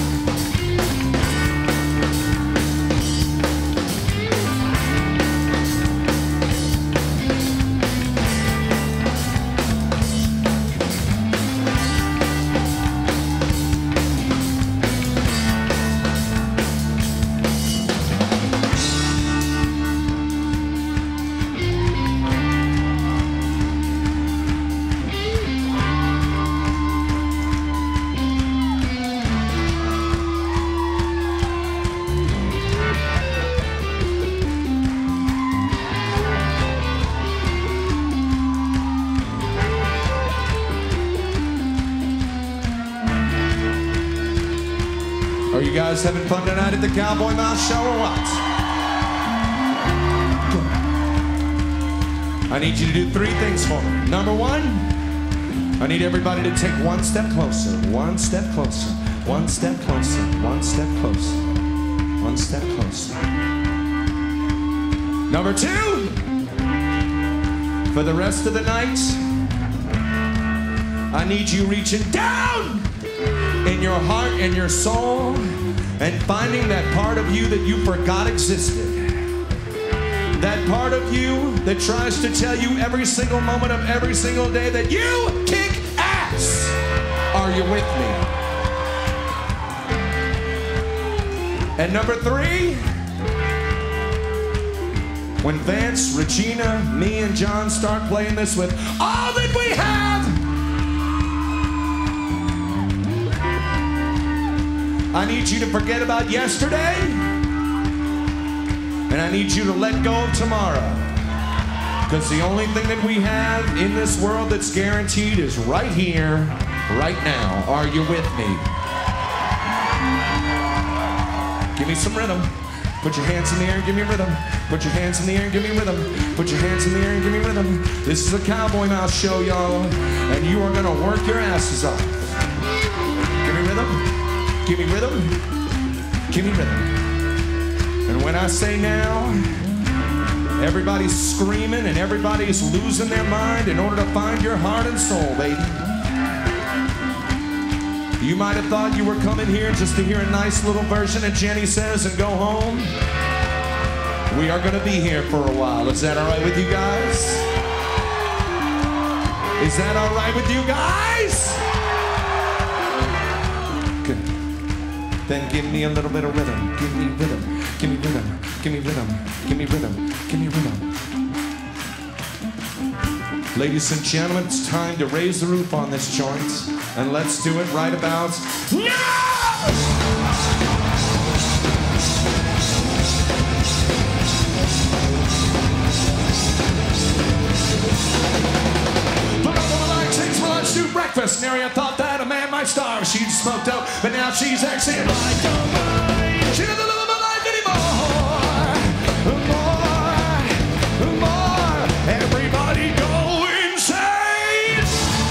Are you guys having fun tonight at the Cowboy Mouth Show or what? I need you to do three things for me. Number one, I need everybody to take one step closer, one step closer, one step closer, one step closer, one step closer. Number two, for the rest of the night, I need you reaching down in your heart and your soul and finding that part of you that you forgot existed. That part of you that tries to tell you every single moment of every single day that you kick ass. Are you with me? And number three, when Vance, Regina, me, and John start playing this with all that we have, I need you to forget about yesterday, and I need you to let go of tomorrow. Because the only thing that we have in this world that's guaranteed is right here, right now. Are you with me? Give me some rhythm. Put your hands in the air and give me rhythm. Put your hands in the air and give me rhythm. Put your hands in the air and give me rhythm. This is a Cowboy Mouth Show, y'all, and you are gonna work your asses off. Give me rhythm. Give me rhythm, give me rhythm. And when I say now, everybody's screaming and everybody's losing their mind in order to find your heart and soul, baby. You might have thought you were coming here just to hear a nice little version of Jenny Says and go home. We are gonna be here for a while. Is that all right with you guys? Is that all right with you guys? Good. Then give me a little bit of rhythm. Give me rhythm. Give me rhythm. Give me rhythm. Give me rhythm. Give me rhythm. Ladies and gentlemen, it's time to raise the roof on this joint. And let's do it right about now! Breakfast. Nary thought that a man might starve. She'd smoked up, but now she's acting like a mine. She doesn't live her life anymore. More, more. Everybody go insane.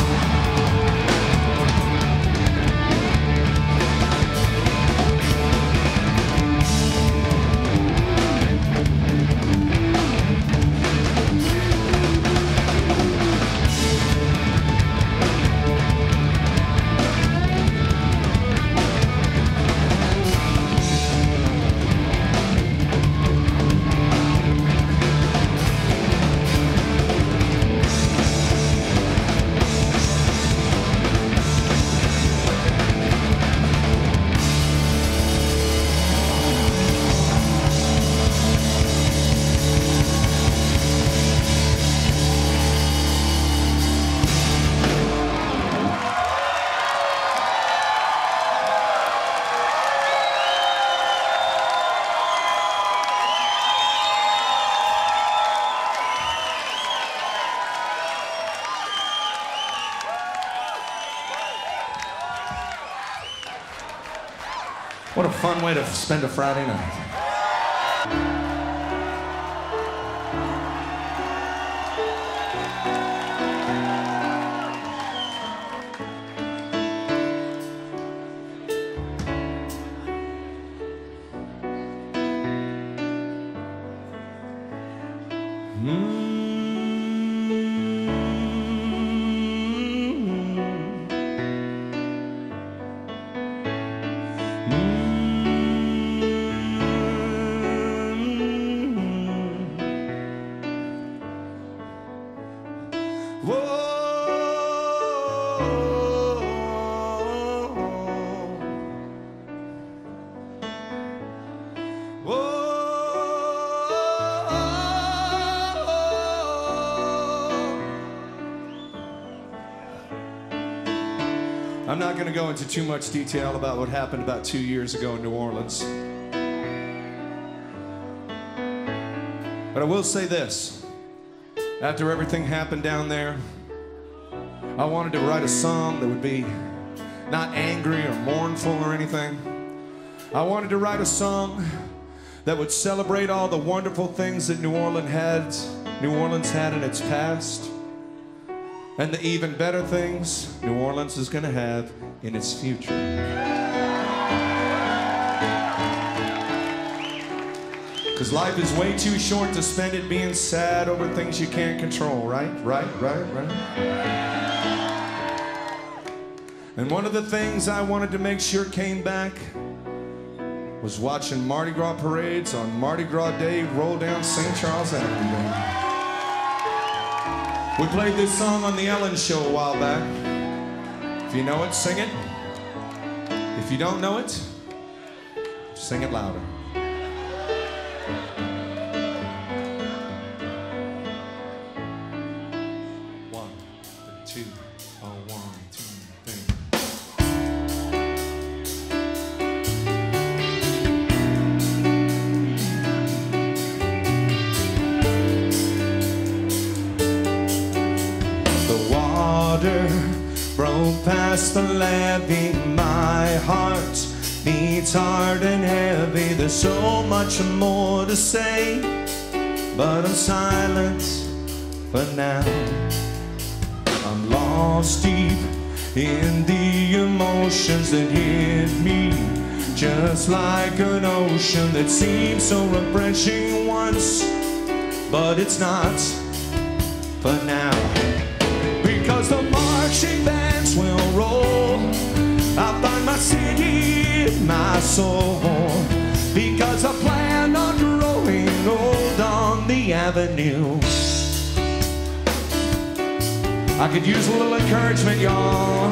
What a fun way to spend a Friday night. Mm. I'm not going to go into too much detail about what happened about two years ago in New Orleans. But I will say this. After everything happened down there, I wanted to write a song that would be not angry or mournful or anything. I wanted to write a song that would celebrate all the wonderful things that New Orleans had, New Orleans had in its past, and the even better things New Orleans is going to have in its future. Because life is way too short to spend it being sad over things you can't control, right? Right, right, right. And one of the things I wanted to make sure came back was watching Mardi Gras parades on Mardi Gras Day roll down Saint Charles Avenue. We played this song on the Ellen Show a while back. If you know it, sing it. If you don't know it, sing it louder. One, two, oh, one, two, three. Broke past the levee, my heart beats hard and heavy. There's so much more to say, but I'm silent for now. I'm lost deep in the emotions that hit me, just like an ocean that seems so refreshing once, but it's not for now. Because the marching bands will roll, I'll find my city, my soul. Because I plan on growing old on the avenue. I could use a little encouragement, y'all.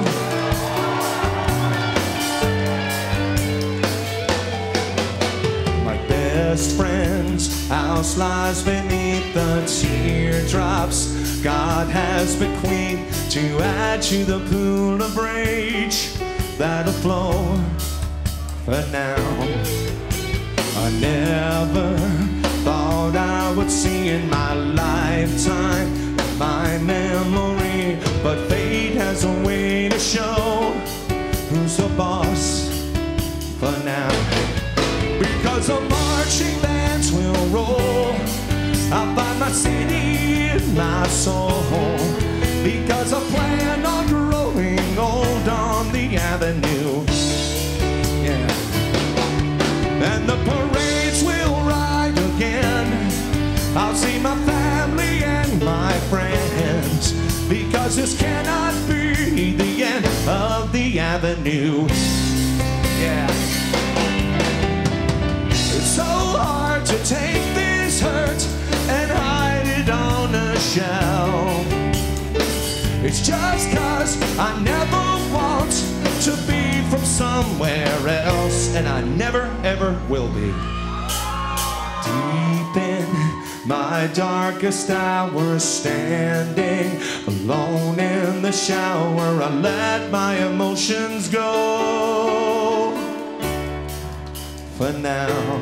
My best friend's house lies beneath the teardrops God has bequeathed to add to the pool of rage that'll flow for now. I never thought I would see in my lifetime my memory, but fate has a way to show who's the boss for now. Because the marching bands will roll, I'll find my city in my soul. Because I plan on growing old on the avenue. Yeah. And the parades will ride again. I'll see my family and my friends. Because this cannot be the end of the avenue. Yeah. It's so hard to take this hurt and hide it on a shelf. It's just cause I never want to be from somewhere else, and I never ever will be. Deep in my darkest hours, standing alone in the shower, I let my emotions go for now.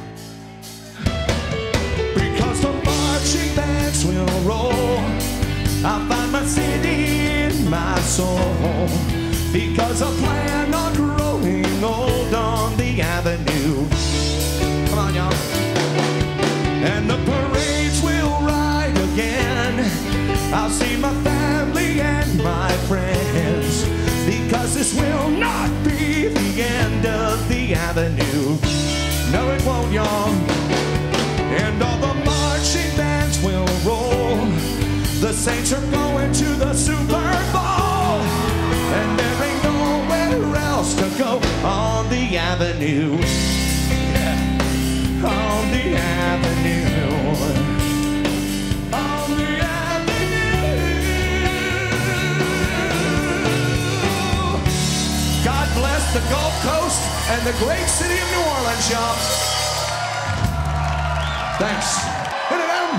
Bands will roll, I'll find my city in my soul. Because I plan on growing old on the avenue. Come on, y'all. And the parades will ride again. I'll see my family and my friends. Because this will not be the end of the avenue. No, it won't, y'all. And all the marching bands will roll. The Saints are going to the Super Bowl. And there ain't nowhere else to go on the avenue. Yeah. On the avenue. On the avenue. God bless the Gulf Coast and the great city of New Orleans, y'all. Thanks. Hit it down.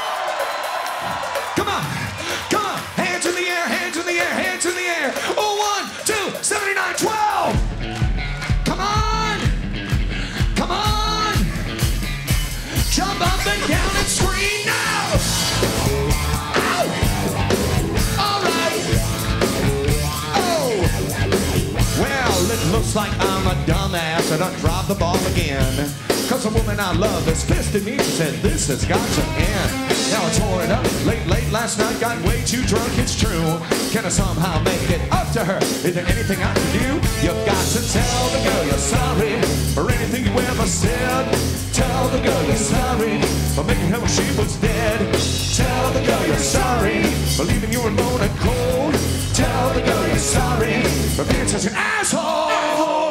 Come on. Come on. Hands in the air, hands in the air, hands in the air. Oh, one, two, seventy-nine, twelve. Come on. Come on. Jump up and down and scream now. Ow. All right. Oh. Well, it looks looks like I'm a dumbass. I done dropped the ball again. Cause the woman I love is pissed at me. She said, this has got to end. Now I tore it up late, late last night. Got way too drunk, it's true. Can I somehow make it up to her? Is there anything I can do? You've got to tell the girl you're sorry for anything you ever said. Tell the girl you're sorry for making her when she was dead. Tell the girl you're sorry for leaving you alone and cold. Tell the girl you're sorry for being such an asshole.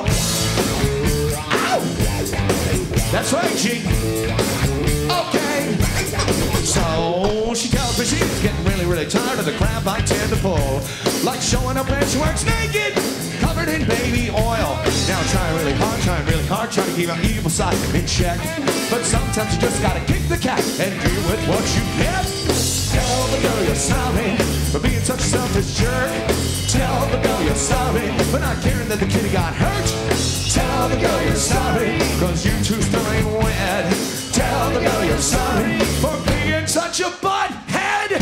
That's right, G. Okay. So she tells me she's getting really, really tired of the crap I tend to pull. Like showing up when she works naked, covered in baby oil. Now I'm trying really hard, trying really hard, trying to keep my evil side in check. But sometimes you just gotta kick the cat and deal with what you get. Tell the girl you're sorry for being such a selfish jerk. Tell the girl you're sorry for not caring that the kitty got hurt. Tell the girl you're sorry cause you two still ain't wed. Tell the girl you're sorry for being such a butthead.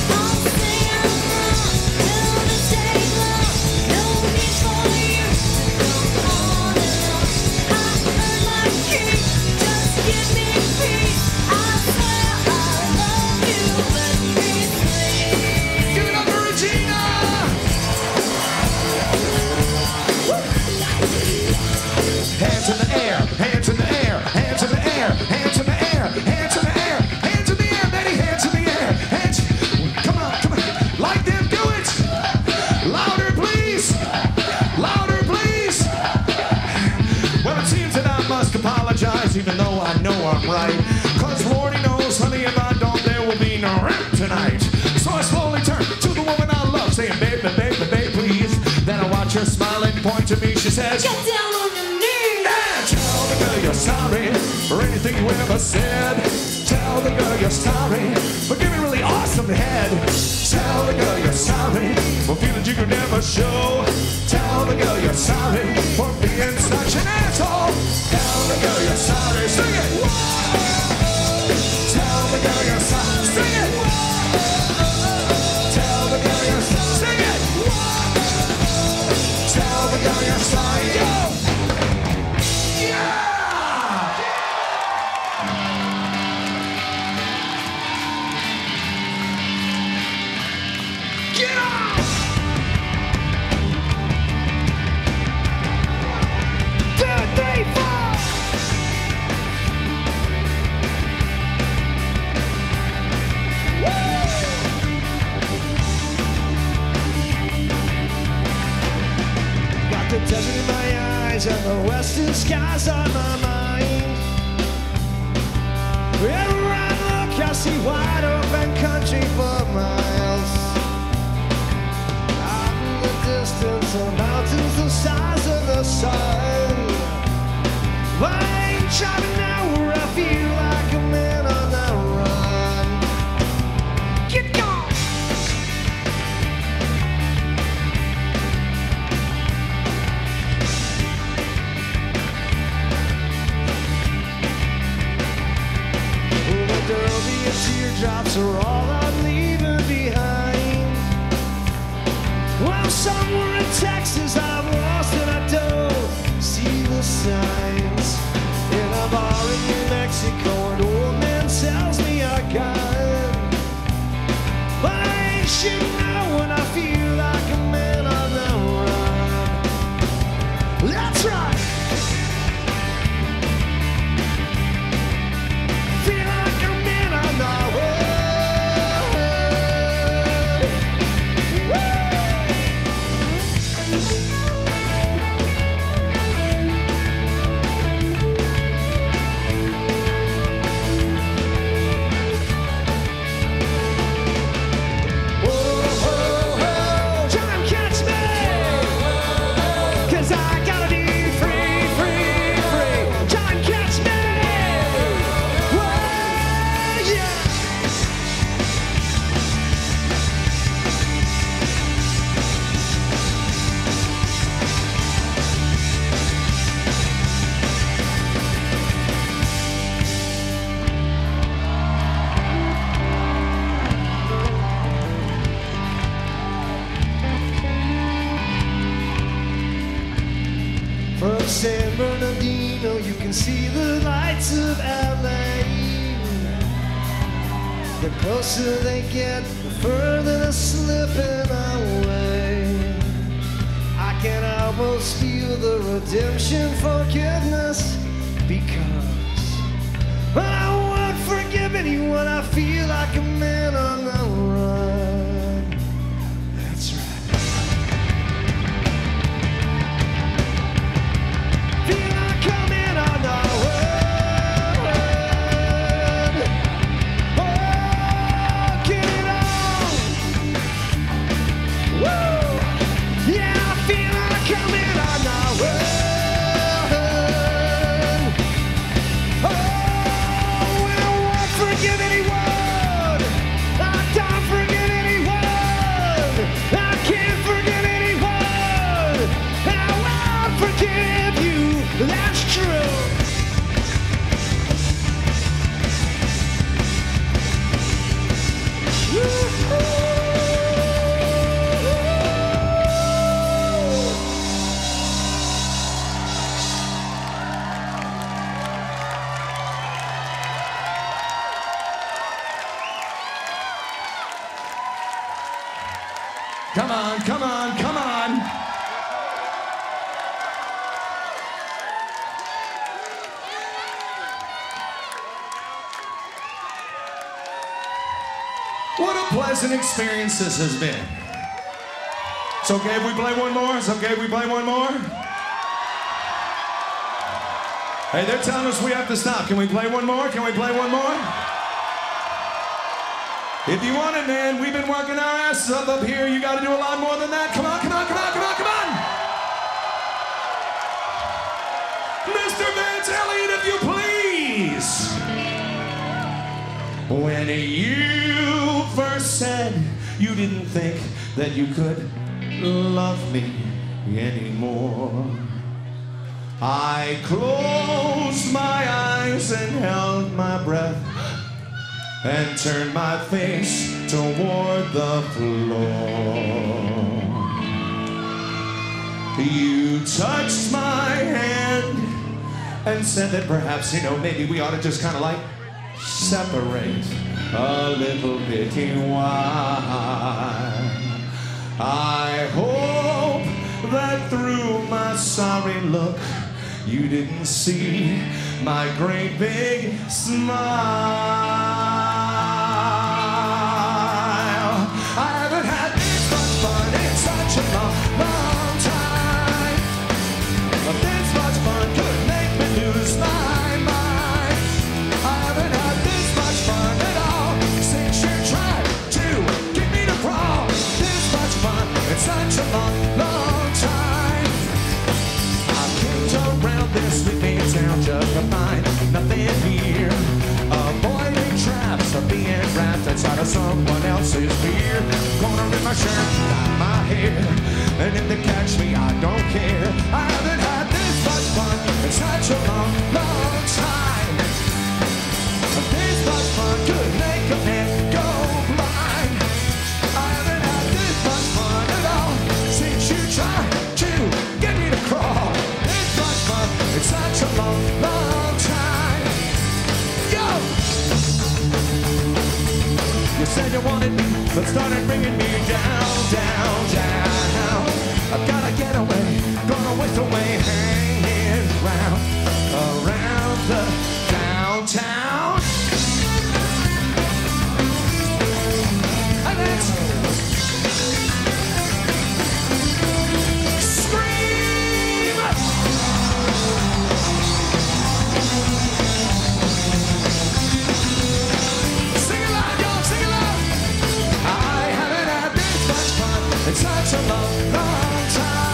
Hands in the air, hands in the air, hands in the air, hands in the air, hands in the air, hands in the air, many hands in the air, hands. Come on, come on, like them, do it. Louder, please. Louder, please. Well, it seems that I must apologize, even though I know I'm right. Cause Lordy knows, honey, if I don't, there will be no rap tonight. So I slowly turn to the woman I love, saying, baby, baby, baby, please. Then I watch her smile and point to me. She says, get down on your knees. And tell the girl you're sorry for anything you ever said. Tell the girl you're sorry for giving really awesome head. Tell the girl you're sorry for feelings you could never show. Tell the girl you're sorry for being such an asshole. Tell the girl you're sorry. Sing it. Tell the girl you're sorry. Sing it. Tell the girl you're sorry. Sing it. Tell the girl you're sorry. Go. Yeah. Get off. Two, three, four. Woo. Got the desert in my eyes and the western skies on my mind. Wherever I look, I see wide open country for miles. Out in the distance, the mountains the size of the sun. I ain't driving now where I feel like a man on the run. Get gone! There'll be a teardrops are all I'm leaving behind. Well, somewhere in Texas I'm lost and I don't see the signs. In a bar in New Mexico an old man tells me I got. But I ain't shooting now when I feel like a man on the run. That's right. From San Bernardino, you can see the lights of L A. The closer they get, the further they're slipping away. I can almost feel the redemption forgiveness, because I won't forgive anyone. I feel like a man on the run. That's right. Feel like coming on the world. Oh, get it on. Woo! Yeah, I feel like coming on the world. Forgive anyone. I don't forget anyone. I can't forget anyone. I won't forgive you. That's true. Come on, come on, come on. What a pleasant experience this has been. It's okay if we play one more? It's okay if we play one more? Hey, they're telling us we have to stop. Can we play one more? Can we play one more? If you want it, man, we've been working our asses up up here. You got to do a lot more than that. Come on, come on, come on, come on, come on. Mister Vance Elliott, if you please. When you first said you didn't think that you could love me anymore, I closed my eyes and held my breath and turned my face toward the floor. You touched my hand and said that perhaps, you know, maybe we ought to just kind of like separate a little bit while. I hope that through my sorry look you didn't see my great big smile. I haven't had this much fun in such a long, long time. But this much fun could make me lose my mind. I haven't had this much fun at all since you tried to get me to crawl. This much fun in such a long, long time. I've kicked around this sleeping town just to find nothing here. Avoiding traps of being wrapped inside of someone else's beer. Gonna rip my shirt, dye my hair, and if they catch me, I don't care. I haven't had this much fun in such a long, long time. This much fun could make a man go blind. I haven't had this much fun at all since you tried to get me to crawl. This much fun in such a long, long time. Yo! You said you wanted me, but started bringing me down, down, down. I've gotta get away, gonna waste away, hanging around, around the downtown. And it's scream! Sing it loud, y'all, sing it loud! I haven't had this much fun in such a long, long time.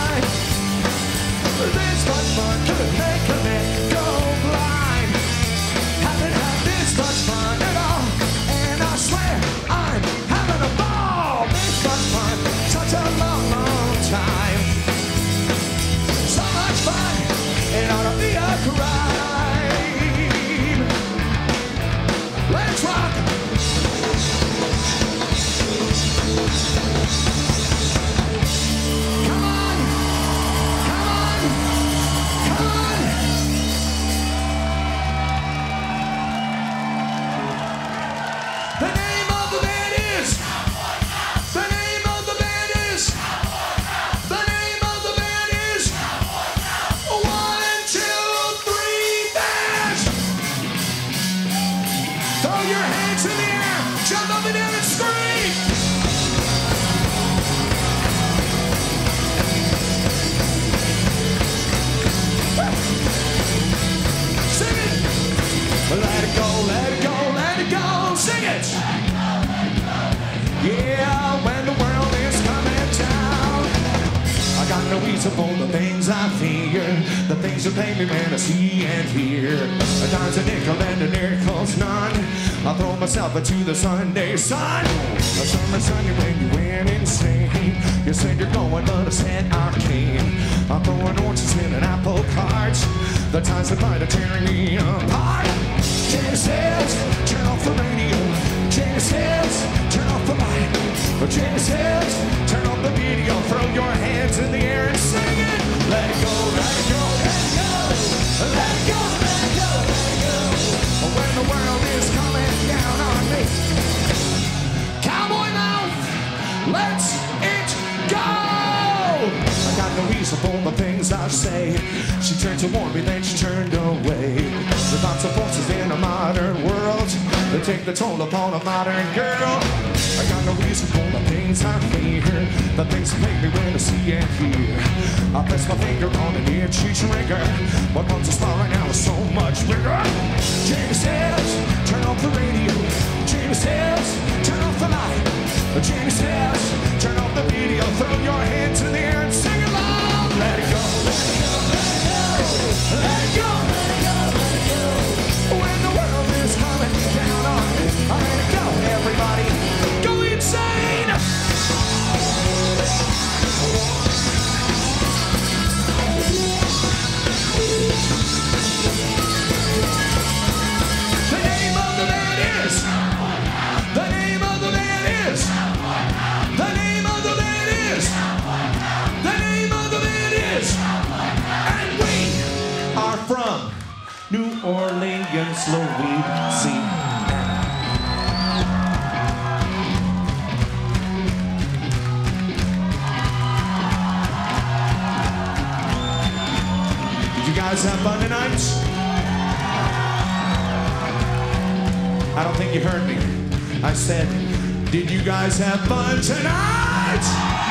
weeds upon the things I fear, the things that pain me when I see and hear. A dime's a nickel and a nickel's none. I throw myself into the Sunday sun. A summer Sunday when you went insane. You said you're going, but I said I came. I'm throwing oranges in an apple cart. The times that might have tearing me apart. Jenny says, turn off the radio. Jenny says, turn off the light. Jenny says, turn off the video. Throw your hands in the air and sing it. Let it go, let it go, let it go. Let it go, let it go, let it go. When the world is coming down on me. Cowboy mouth, let's it go. I got no reason for the things I say. She turned to warn me, then she turned away. There's lots of forces in a modern world that take the toll upon a modern girl. I got no reason for the things I fear, the things that make me when I see and hear. I press my finger on an itchy trigger, but once I smile right now is so much bigger. Jamie says, turn off the radio. Jamie says, turn off the light. Jamie says, turn off the video. Throw your hands in the air and sing along. Let it go, let it go, let it go. Let it go, let it go, let it go. When the world is coming down on me, I let it go, everybody. Go insane! The name of the man is. The name of the man is. The name of the man is. The name of the man is. And we are from New Orleans, Louisiana. Did you guys have fun tonight? I don't think you heard me. I said, did you guys have fun tonight?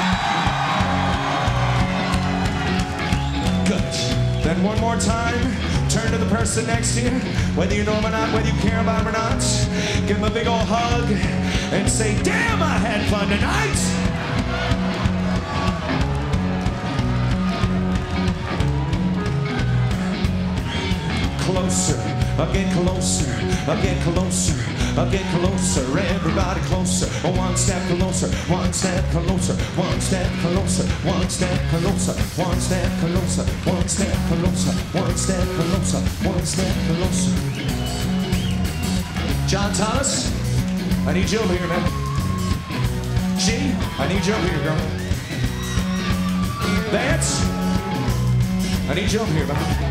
Good. Then one more time, turn to the person next to you, whether you know him or not, whether you care about him or not. Give him a big old hug and say, damn, I had fun tonight. Closer, again closer, again closer, again closer, everybody closer, one step closer, one step closer, one step closer, one step closer, one step closer, one step closer, one step closer, one step closer. John Thomas, I need you over here, man. G, I need you over here, girl. Vance, I need you over here, man.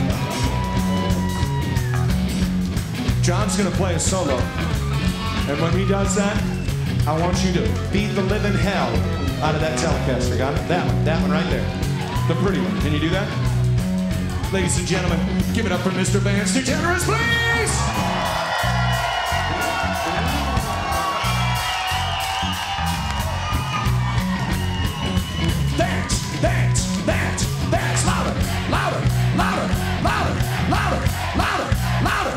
John's gonna play a solo, and when he does that, I want you to beat the living hell out of that Telecaster. Got it? That one, that one right there. The pretty one. Can you do that? Ladies and gentlemen, give it up for Mister Vance DeGeneres, please! Vance, Vance, Vance, Vance, louder, louder, louder, louder, louder, louder, louder.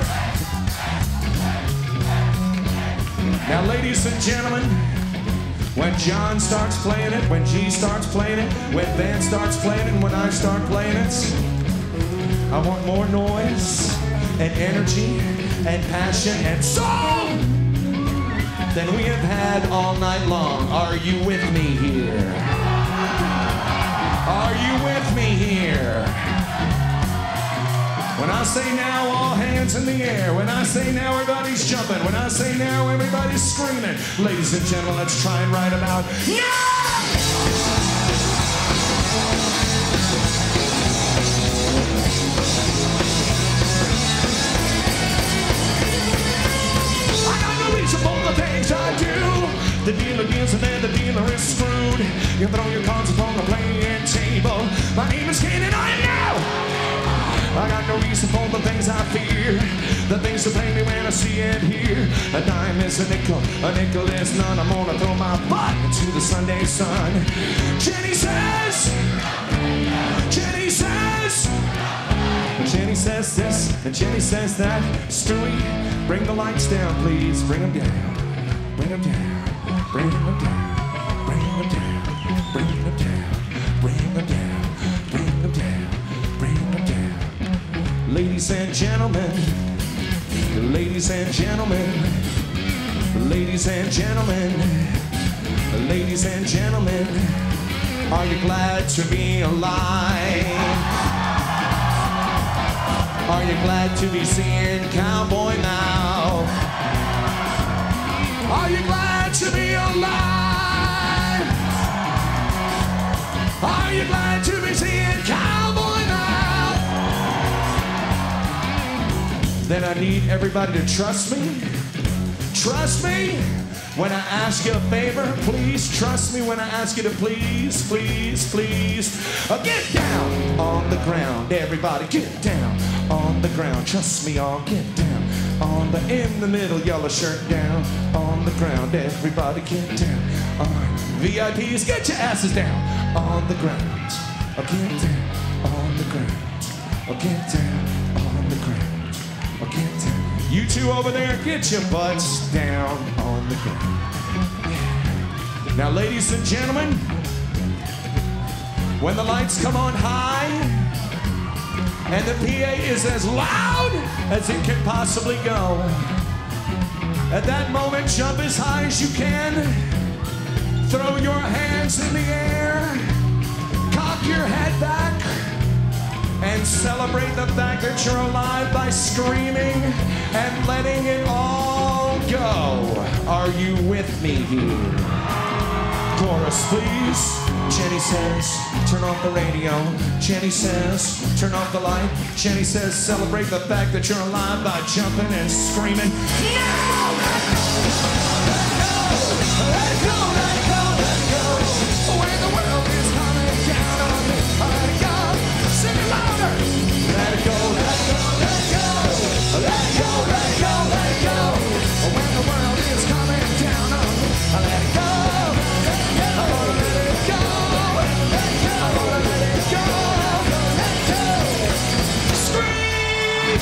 Now, ladies and gentlemen, when John starts playing it, when G starts playing it, when Vance starts playing it, and when I start playing it, I want more noise and energy and passion and song than we have had all night long. Are you with me here? Are you with me here? When I say now, all hands in the air. When I say now, everybody's jumping. When I say now, everybody's screaming. Ladies and gentlemen, let's try and right about now! I got no reason for the things I do. The dealer gives and then the dealer is screwed. You throw your cards upon the playing table. My name is Kane and I know I got no reason for the things I fear, the things that pain me when I see and hear. A dime is a nickel, a nickel is none. I'm gonna throw my butt into the Sunday sun. Jenny says, Jenny says, Jenny says this, and Jenny says that. Stewie, bring the lights down, please. Bring them down, bring them down, bring them down, bring them down, bring them down, bring them down. Ladies and gentlemen, ladies and gentlemen, ladies and gentlemen, ladies and gentlemen, are you glad to be alive? Are you glad to be seeing Cowboy now? Are you glad to be alive? Are you glad to be seeing Cowboy now? Then I need everybody to trust me. Trust me when I ask you a favor. Please trust me when I ask you to please, please, please. Uh, get down on the ground. Everybody get down on the ground. Trust me, I'll get down on the, in the middle, yellow shirt down on the ground. Everybody get down on V I Ps. Get your asses down on the ground. I'll get down on the ground. I'll get down on the ground. I'll get down. You two over there, get your butts down on the ground. Now, ladies and gentlemen, when the lights come on high and the P A is as loud as it can possibly go, at that moment, jump as high as you can, throw your hands in the air, cock your head back, and celebrate the fact that you're alive by screaming and letting it all go. Are you with me here? Chorus, please. Jenny says, turn off the radio. Jenny says, turn off the light. Jenny says, celebrate the fact that you're alive by jumping and screaming. Now! Let go! Let go! Let go! Let go! When the world is coming down on me, let it go! Sing it louder! Let it go! Let go! Let go! Let go! Let go! Let go! When the world is coming down on me, let it go! I wanna let it go. I wanna let it go. Let go. Scream!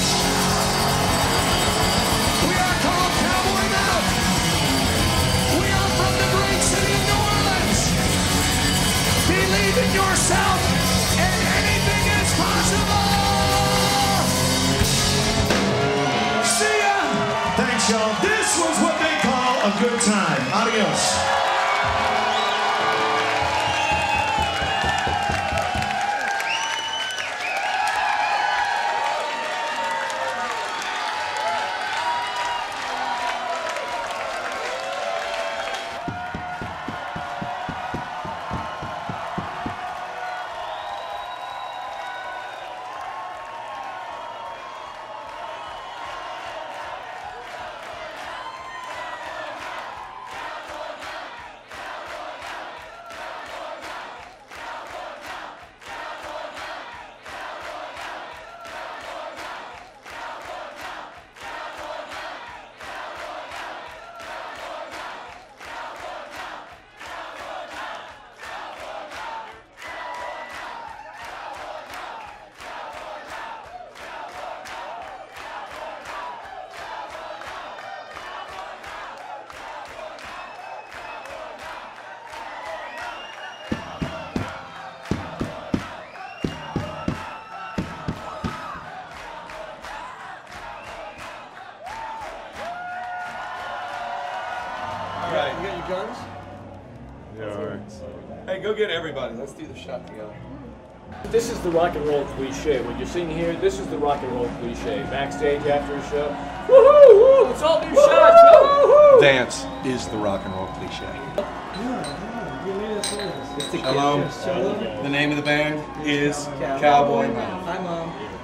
We are called Cowboy Mouth. We are from the great city of New Orleans. Believe in yourself, and anything is possible. See ya. Thanks, y'all. This was what they call a good time. Adios. Right. You got your guns? Yeah, all right. Hey, go get everybody. Let's do the shot together. This is the rock and roll cliche. What you're seeing here, this is the rock and roll cliche. Backstage after a show, woohoo! Woo, let's all do shots. Woo-hoo! Dance is the rock and roll cliche. Hello. The name of the band is Cowboy Mouth. Hi, Mom.